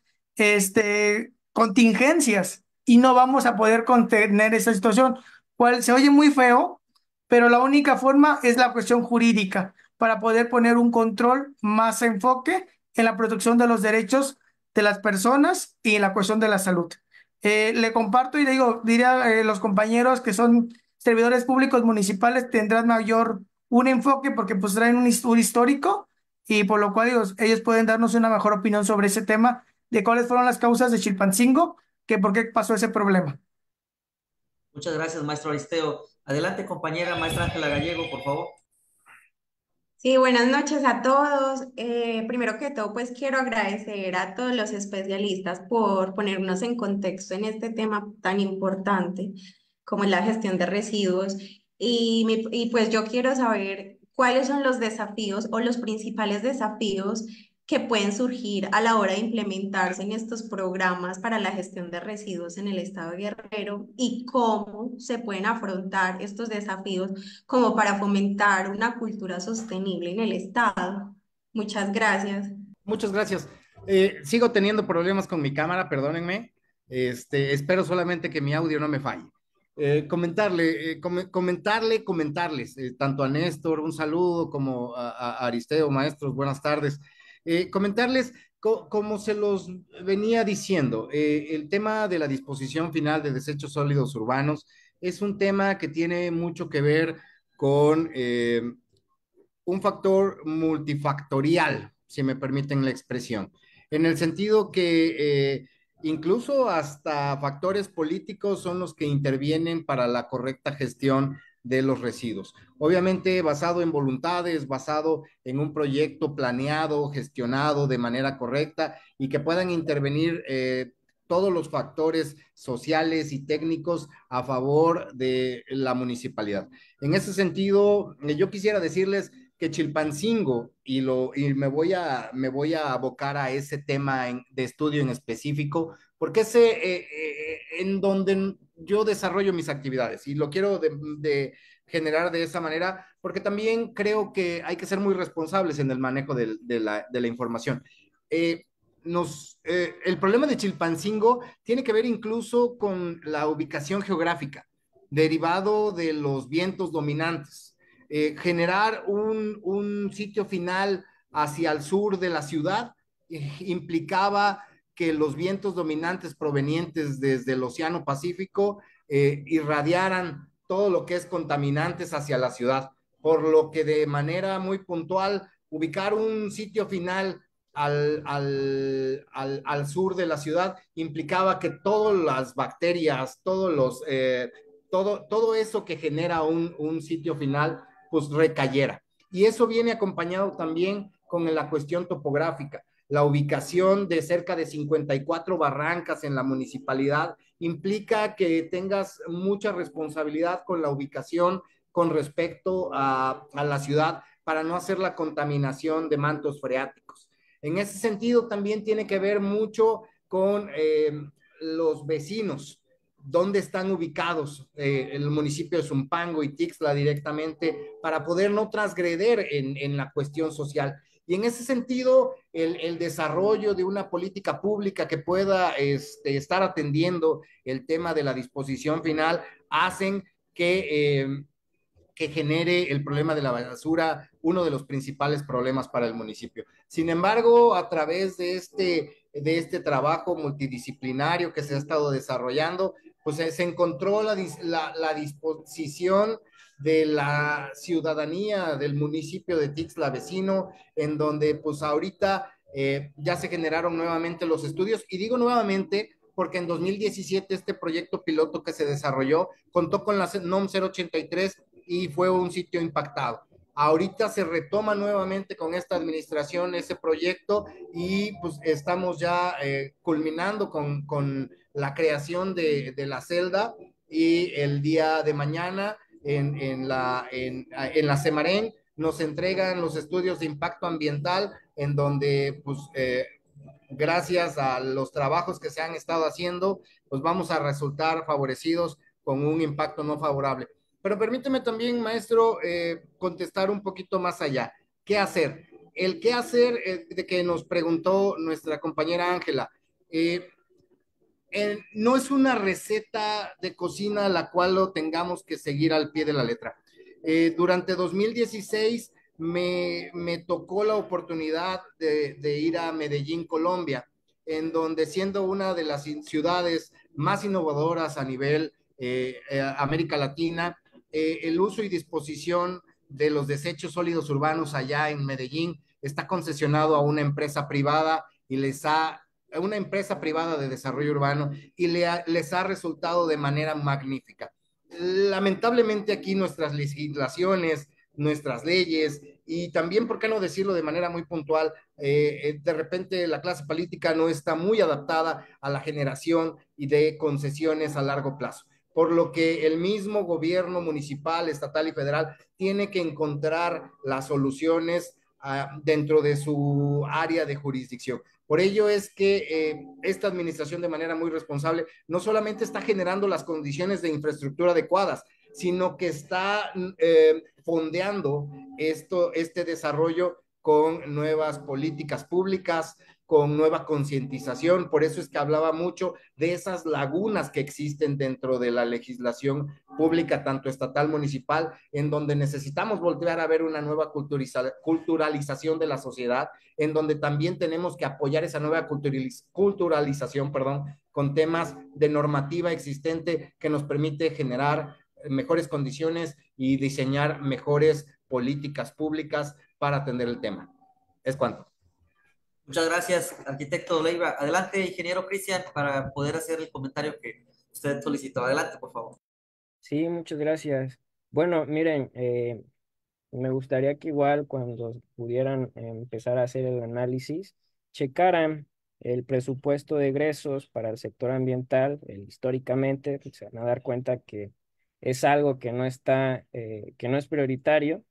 contingencias, y no vamos a poder contener esa situación. Cual se oye muy feo, pero la única forma es la cuestión jurídica para poder poner un control más enfoque en la protección de los derechos de las personas y en la cuestión de la salud. Le comparto y le digo, diré a los compañeros que son servidores públicos municipales tendrán mayor un enfoque porque pues traen un histórico, y por lo cual ellos pueden darnos una mejor opinión sobre ese tema de cuáles fueron las causas de Chilpancingo, que por qué pasó ese problema. Muchas gracias, maestro Aristeo. Adelante, compañera maestra Ángela Gallego, por favor. Sí, buenas noches a todos. Primero que todo, pues quiero agradecer a todos los especialistas por ponernos en contexto en este tema tan importante como es la gestión de residuos. Y pues yo quiero saber cuáles son los desafíos o los principales desafíos que pueden surgir a la hora de implementarse en estos programas para la gestión de residuos en el estado de Guerrero y cómo se pueden afrontar estos desafíos como para fomentar una cultura sostenible en el Estado. Muchas gracias. Muchas gracias. Sigo teniendo problemas con mi cámara, perdónenme. Espero solamente que mi audio no me falle. Comentarles, tanto a Néstor, un saludo, como a Aristeo, maestros, buenas tardes. Comentarles, como se los venía diciendo, el tema de la disposición final de desechos sólidos urbanos es un tema que tiene mucho que ver con un factor multifactorial, si me permiten la expresión, en el sentido que incluso hasta factores políticos son los que intervienen para la correcta gestión de los residuos. Obviamente basado en voluntades, basado en un proyecto planeado, gestionado de manera correcta y que puedan intervenir todos los factores sociales y técnicos a favor de la municipalidad. En ese sentido, yo quisiera decirles que Chilpancingo, y me voy a abocar a ese tema de estudio en específico, porque es en donde yo desarrollo mis actividades y lo quiero de generar de esa manera, porque también creo que hay que ser muy responsables en el manejo de la información. El problema de Chilpancingo tiene que ver incluso con la ubicación geográfica, derivado de los vientos dominantes. Generar un sitio final hacia el sur de la ciudad implicaba que los vientos dominantes provenientes desde el Océano Pacífico irradiaran todo lo que es contaminantes hacia la ciudad, por lo que de manera muy puntual ubicar un sitio final al sur de la ciudad implicaba que todas las bacterias, todo eso que genera un sitio final, pues recayera. Y eso viene acompañado también con la cuestión topográfica. La ubicación de cerca de 54 barrancas en la municipalidad implica que tengas mucha responsabilidad con la ubicación con respecto a la ciudad para no hacer la contaminación de mantos freáticos. En ese sentido, también tiene que ver mucho con los vecinos, dónde están ubicados el municipio de Zumpango y Tixla directamente para poder no transgreder en la cuestión social. Y en ese sentido, el desarrollo de una política pública que pueda estar atendiendo el tema de la disposición final hacen que genere el problema de la basura uno de los principales problemas para el municipio. Sin embargo, a través de este trabajo multidisciplinario que se ha estado desarrollando, pues se encontró la disposición de la ciudadanía del municipio de Tixla vecino, en donde pues ahorita ya se generaron nuevamente los estudios, y digo nuevamente porque en 2017 este proyecto piloto que se desarrolló contó con la NOM 083 y fue un sitio impactado. Ahorita se retoma nuevamente con esta administración ese proyecto y pues estamos ya culminando con la creación de la celda, y el día de mañana en la Semarén nos entregan los estudios de impacto ambiental, en donde pues gracias a los trabajos que se han estado haciendo, pues vamos a resultar favorecidos con un impacto no favorable. Pero permíteme también, maestro, contestar un poquito más allá. ¿Qué hacer? El qué hacer de que nos preguntó nuestra compañera Ángela. No es una receta de cocina la cual lo tengamos que seguir al pie de la letra. Durante 2016 me tocó la oportunidad de ir a Medellín, Colombia, en donde, siendo una de las ciudades más innovadoras a nivel América Latina, el uso y disposición de los desechos sólidos urbanos allá en Medellín está concesionado a una empresa privada una empresa privada de desarrollo urbano, y les ha resultado de manera magnífica. lamentablemente aquí nuestras legislaciones, nuestras leyes y también, ¿por qué no decirlo de manera muy puntual? De repente la clase política no está muy adaptada a la generación y de concesiones a largo plazo, por lo que el mismo gobierno municipal, estatal y federal tiene que encontrar las soluciones dentro de su área de jurisdicción. Por ello es que esta administración de manera muy responsable no solamente está generando las condiciones de infraestructura adecuadas, sino que está fondeando este desarrollo con nuevas políticas públicas, con nueva concientización. Por eso es que hablaba mucho de esas lagunas que existen dentro de la legislación pública, tanto estatal, municipal, en donde necesitamos volver a ver una nueva culturalización de la sociedad, en donde también tenemos que apoyar esa nueva culturalización, con temas de normativa existente que nos permite generar mejores condiciones y diseñar mejores políticas públicas para atender el tema. Es cuanto. Muchas gracias, arquitecto Leiva. Adelante, ingeniero Cristian, para poder hacer el comentario que usted solicitó. Adelante, por favor. Sí, muchas gracias. Bueno, miren, me gustaría que igual cuando pudieran empezar a hacer el análisis, checaran el presupuesto de egresos para el sector ambiental, históricamente, pues, se van a dar cuenta que es algo que no está, que no es prioritario.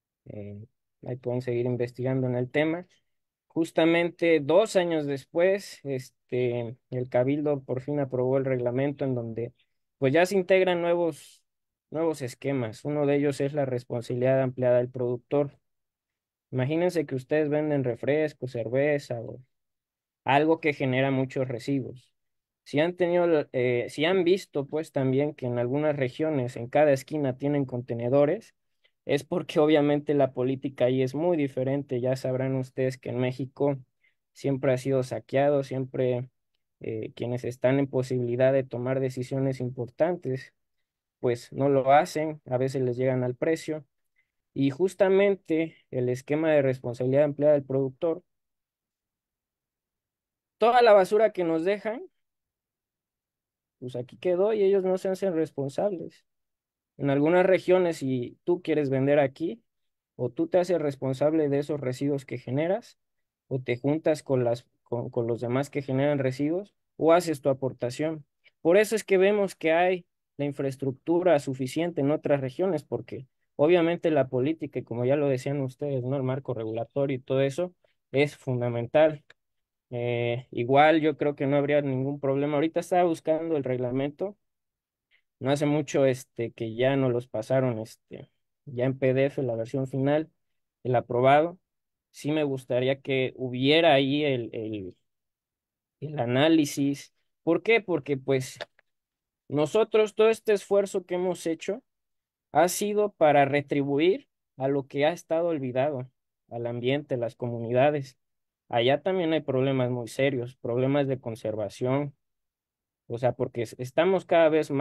Ahí pueden seguir investigando en el tema. Justamente 2 años después, el Cabildo por fin aprobó el reglamento en donde pues ya se integran nuevos esquemas. Uno de ellos es la responsabilidad ampliada del productor. Imagínense que ustedes venden refresco, cerveza o algo que genera muchos residuos. Si han visto pues también que en algunas regiones, en cada esquina tienen contenedores, es porque obviamente la política ahí es muy diferente. Ya sabrán ustedes que en México siempre ha sido saqueado, siempre quienes están en posibilidad de tomar decisiones importantes, pues no lo hacen, a veces les llegan al precio. Y justamente el esquema de responsabilidad empleada del productor, toda la basura que nos dejan, pues aquí quedó y ellos no se hacen responsables. En algunas regiones, si tú quieres vender aquí, o tú te haces responsable de esos residuos que generas, o te juntas con los demás que generan residuos, o haces tu aportación. Por eso es que vemos que hay la infraestructura suficiente en otras regiones, porque obviamente la política, y como ya lo decían ustedes, ¿no? El marco regulatorio y todo eso es fundamental. Igual yo creo que no habría ningún problema. Ahorita estaba buscando el reglamento, no hace mucho que ya nos los pasaron ya en PDF la versión final, el aprobado. Sí me gustaría que hubiera ahí el análisis. ¿Por qué? Porque pues nosotros todo este esfuerzo que hemos hecho ha sido para retribuir a lo que ha estado olvidado, al ambiente, las comunidades. Allá también hay problemas muy serios, problemas de conservación, o sea, porque estamos cada vez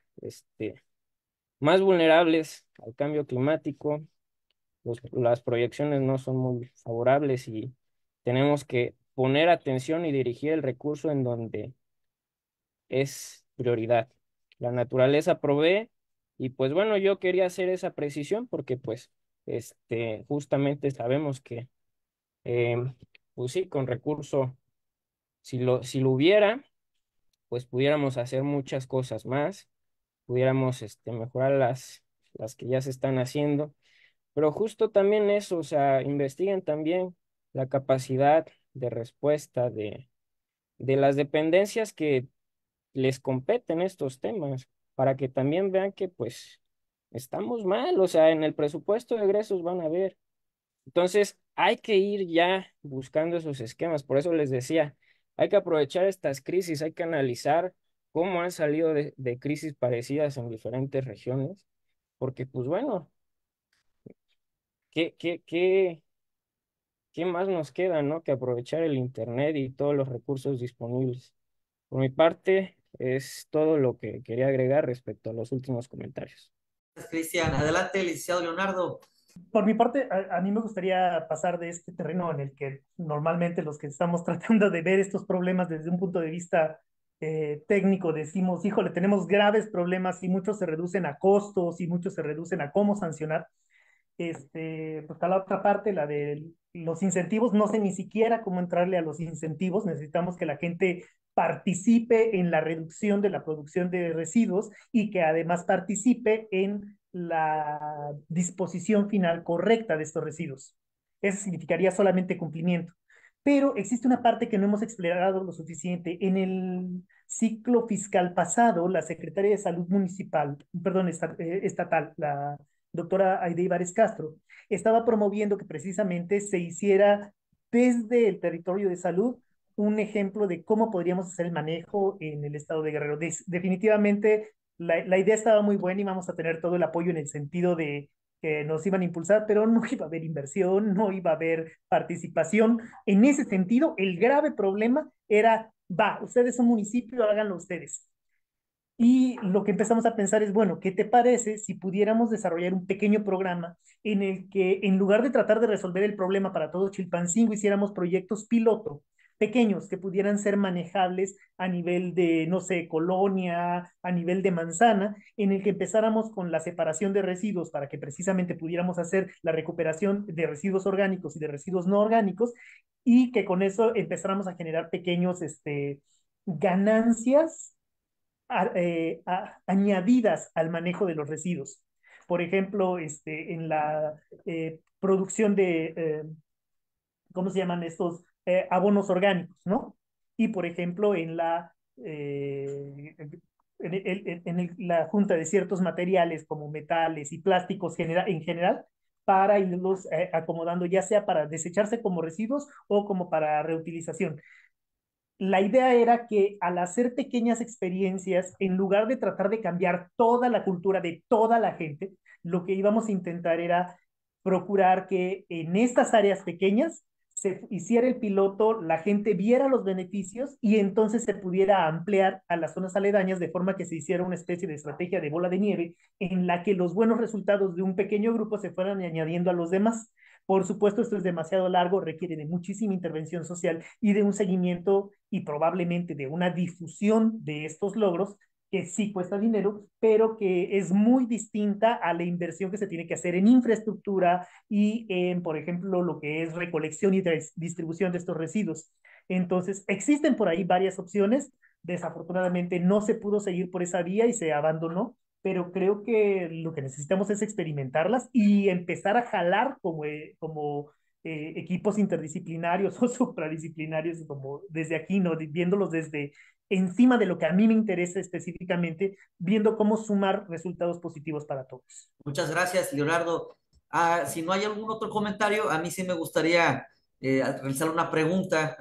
más vulnerables al cambio climático, las proyecciones no son muy favorables y tenemos que poner atención y dirigir el recurso en donde es prioridad. La naturaleza provee y pues bueno, yo quería hacer esa precisión porque pues justamente sabemos que pues sí, con recurso, si lo hubiera, pues pudiéramos hacer muchas cosas más, pudiéramos mejorar las que ya se están haciendo. Pero justo también eso, o sea, investiguen también la capacidad de respuesta de las dependencias que les competen estos temas, para que también vean que pues estamos mal, o sea, en el presupuesto de egresos van a ver. Entonces, hay que ir ya buscando esos esquemas, por eso les decía, hay que aprovechar estas crisis, hay que analizar cómo han salido de crisis parecidas en diferentes regiones, porque pues bueno, ¿qué, qué, qué, ¿qué más nos queda, no? Que aprovechar el internet y todos los recursos disponibles. Por mi parte, es todo lo que quería agregar respecto a los últimos comentarios. Gracias, Cristian. Adelante, licenciado Leonardo. Por mi parte, a mí me gustaría pasar de este terreno en el que normalmente los que estamos tratando de ver estos problemas desde un punto de vista técnico decimos, híjole, tenemos graves problemas y muchos se reducen a costos y muchos se reducen a cómo sancionar. Pues está la otra parte, la de los incentivos. No sé ni siquiera cómo entrarle a los incentivos. Necesitamos que la gente participe en la reducción de la producción de residuos y que además participe en la disposición final correcta de estos residuos. Eso significaría solamente cumplimiento. Pero existe una parte que no hemos explorado lo suficiente. En el ciclo fiscal pasado, la Secretaría de Salud Municipal, perdón, estatal, la doctora Aide Ibares Castro, estaba promoviendo que precisamente se hiciera desde el territorio de salud un ejemplo de cómo podríamos hacer el manejo en el estado de Guerrero. Definitivamente la idea estaba muy buena y vamos a tener todo el apoyo en el sentido de que nos iban a impulsar, pero no iba a haber inversión, no iba a haber participación. En ese sentido, el grave problema era, va, ustedes son municipio, háganlo ustedes. Y lo que empezamos a pensar es, bueno, ¿qué te parece si pudiéramos desarrollar un pequeño programa en el que en lugar de tratar de resolver el problema para todo Chilpancingo, hiciéramos proyectos piloto pequeños que pudieran ser manejables a nivel de, no sé, colonia, a nivel de manzana, en el que empezáramos con la separación de residuos para que precisamente pudiéramos hacer la recuperación de residuos orgánicos y de residuos no orgánicos y que con eso empezáramos a generar pequeños ganancias añadidas al manejo de los residuos. Por ejemplo, en la producción de, ¿cómo se llaman estos? Abonos orgánicos, ¿no? Y por ejemplo, en la junta de ciertos materiales como metales y plásticos en general, para irlos acomodando, ya sea para desecharse como residuos o como para reutilización. La idea era que al hacer pequeñas experiencias, en lugar de tratar de cambiar toda la cultura de toda la gente, lo que íbamos a intentar era procurar que en estas áreas pequeñas se hiciera el piloto, la gente viera los beneficios y entonces se pudiera ampliar a las zonas aledañas de forma que se hiciera una especie de estrategia de bola de nieve en la que los buenos resultados de un pequeño grupo se fueran añadiendo a los demás. Por supuesto, esto es demasiado largo, requiere de muchísima intervención social y de un seguimiento y probablemente de una difusión de estos logros que sí cuesta dinero, pero que es muy distinta a la inversión que se tiene que hacer en infraestructura y en, por ejemplo, lo que es recolección y distribución de estos residuos. Entonces, existen por ahí varias opciones. Desafortunadamente no se pudo seguir por esa vía y se abandonó, pero creo que lo que necesitamos es experimentarlas y empezar a jalar como equipos interdisciplinarios o supradisciplinarios, como desde aquí, ¿no? Viéndolos desde encima de lo que a mí me interesa específicamente, viendo cómo sumar resultados positivos para todos. Muchas gracias, Leonardo. Si no hay algún otro comentario, a mí sí me gustaría realizar una pregunta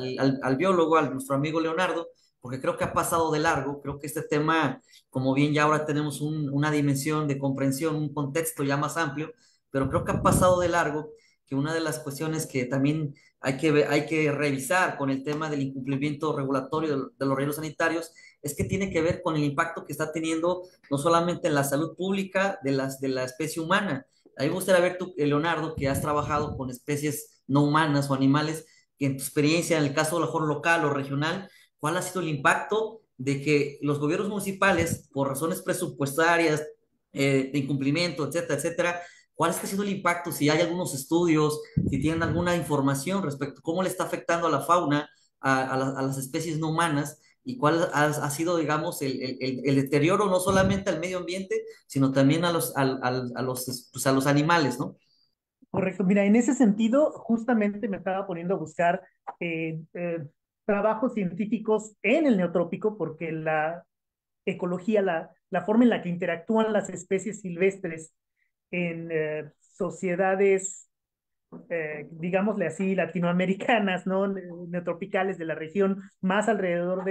al biólogo, a nuestro amigo Leonardo, porque creo que ha pasado de largo. Creo que este tema, como bien ya ahora tenemos una dimensión de comprensión, un contexto ya más amplio, pero creo que ha pasado de largo, que una de las cuestiones que también hay que revisar con el tema del incumplimiento regulatorio de los rellenos sanitarios es que tiene que ver con el impacto que está teniendo no solamente en la salud pública de la especie humana. A mí me gustaría ver tú, Leonardo, que has trabajado con especies no humanas o animales, que en tu experiencia, en el caso de lo mejor local o regional, ¿cuál ha sido el impacto de que los gobiernos municipales, por razones presupuestarias, de incumplimiento, etcétera, etcétera, cuál ha sido el impacto? Si hay algunos estudios, si tienen alguna información respecto a cómo le está afectando a la fauna, a las especies no humanas, y cuál ha sido, digamos, el deterioro no solamente al medio ambiente, sino también a pues a los animales, ¿no? Correcto. Mira, en ese sentido, justamente me estaba poniendo a buscar trabajos científicos en el neotrópico, porque la ecología, la forma en la que interactúan las especies silvestres en sociedades, digámosle así, latinoamericanas, ¿no? Neotropicales de la región, más alrededor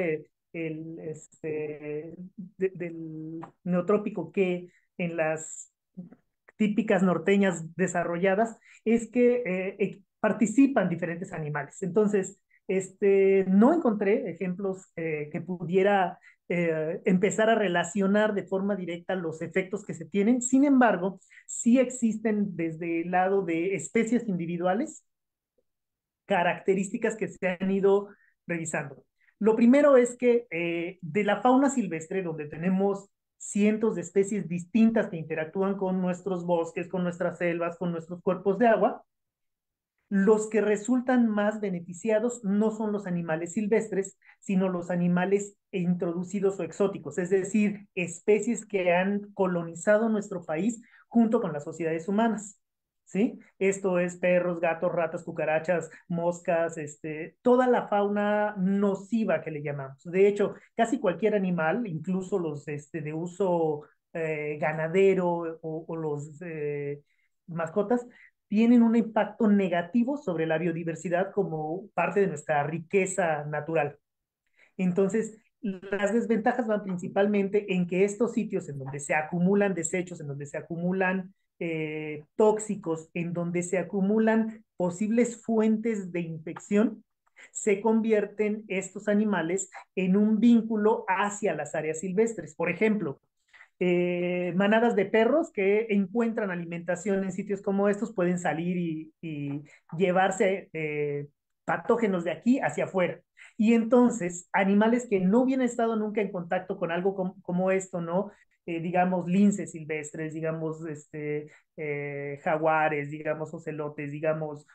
del neotrópico que en las típicas norteñas desarrolladas, es que participan diferentes animales. Entonces, no encontré ejemplos que pudiera empezar a relacionar de forma directa los efectos que se tienen. Sin embargo, sí existen desde el lado de especies individuales características que se han ido revisando. Lo primero es que de la fauna silvestre, donde tenemos cientos de especies distintas que interactúan con nuestros bosques, con nuestras selvas, con nuestros cuerpos de agua, los que resultan más beneficiados no son los animales silvestres, sino los animales introducidos o exóticos, es decir, especies que han colonizado nuestro país junto con las sociedades humanas. ¿Sí? Esto es perros, gatos, ratas, cucarachas, moscas, toda la fauna nociva que le llamamos. De hecho, casi cualquier animal, incluso los de uso ganadero o los mascotas, tienen un impacto negativo sobre la biodiversidad como parte de nuestra riqueza natural. Entonces, las desventajas van principalmente en que estos sitios en donde se acumulan desechos, en donde se acumulan tóxicos, en donde se acumulan posibles fuentes de infección, se convierten estos animales en un vínculo hacia las áreas silvestres. Por ejemplo, manadas de perros que encuentran alimentación en sitios como estos pueden salir y llevarse patógenos de aquí hacia afuera. Y entonces, animales que no hubieran estado nunca en contacto con algo como esto, ¿no? Digamos, linces silvestres, digamos, jaguares, digamos, ocelotes, digamos,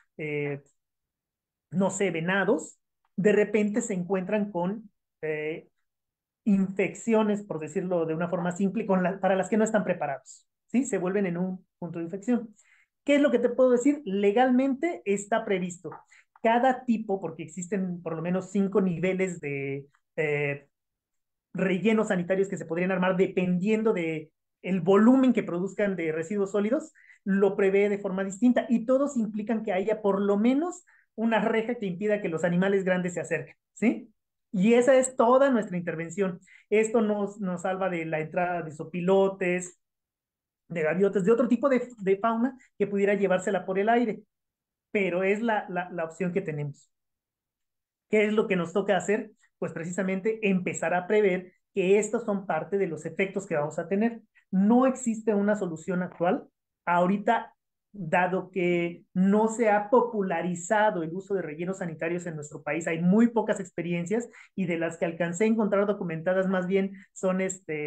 no sé, venados, de repente se encuentran con infecciones, por decirlo de una forma simple, para las que no están preparados, ¿sí? Se vuelven en un punto de infección. ¿Qué es lo que te puedo decir? Legalmente está previsto. Cada tipo, porque existen por lo menos 5 niveles de rellenos sanitarios que se podrían armar dependiendo de el volumen que produzcan de residuos sólidos, lo prevé de forma distinta y todos implican que haya por lo menos una reja que impida que los animales grandes se acerquen, ¿sí? Y esa es toda nuestra intervención. Esto nos salva de la entrada de sopilotes, de gaviotas, de otro tipo de fauna que pudiera llevársela por el aire, pero es la opción que tenemos. ¿Qué es lo que nos toca hacer? Pues precisamente empezar a prever que estos son parte de los efectos que vamos a tener. No existe una solución actual. Ahorita, dado que no se ha popularizado el uso de rellenos sanitarios en nuestro país, hay muy pocas experiencias y de las que alcancé a encontrar documentadas más bien son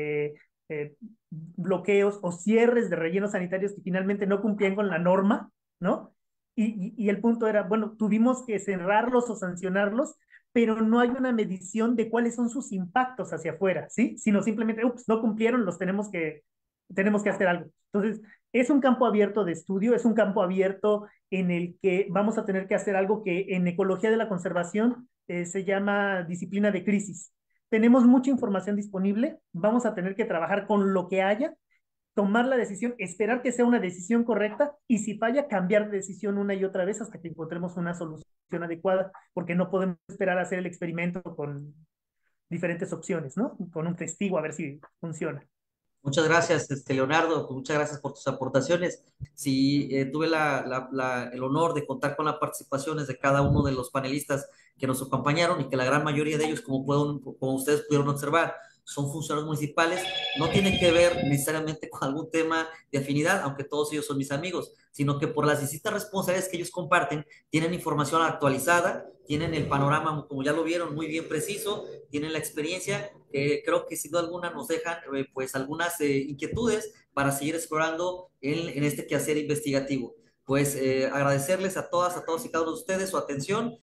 bloqueos o cierres de rellenos sanitarios que finalmente no cumplían con la norma, ¿no? Y el punto era, bueno, tuvimos que cerrarlos o sancionarlos, pero no hay una medición de cuáles son sus impactos hacia afuera, ¿sí? Sino simplemente, ups, no cumplieron, tenemos que hacer algo. Entonces, es un campo abierto de estudio, es un campo abierto en el que vamos a tener que hacer algo que en ecología de la conservación se llama disciplina de crisis. Tenemos mucha información disponible, vamos a tener que trabajar con lo que haya, tomar la decisión, esperar que sea una decisión correcta y si falla, cambiar de decisión una y otra vez hasta que encontremos una solución adecuada, porque no podemos esperar a hacer el experimento con diferentes opciones, ¿no? Con un testigo a ver si funciona. Muchas gracias, Leonardo, muchas gracias por tus aportaciones. Sí, tuve el honor de contar con las participaciones de cada uno de los panelistas que nos acompañaron y que la gran mayoría de ellos, como ustedes pudieron observar, son funcionarios municipales. No tiene que ver necesariamente con algún tema de afinidad, aunque todos ellos son mis amigos, sino que por las distintas responsabilidades que ellos comparten, tienen información actualizada, tienen el panorama, como ya lo vieron, muy bien preciso, tienen la experiencia, creo que sin duda alguna nos dejan pues algunas inquietudes para seguir explorando en este quehacer investigativo. Pues agradecerles a todas, a todos y cada uno de ustedes su atención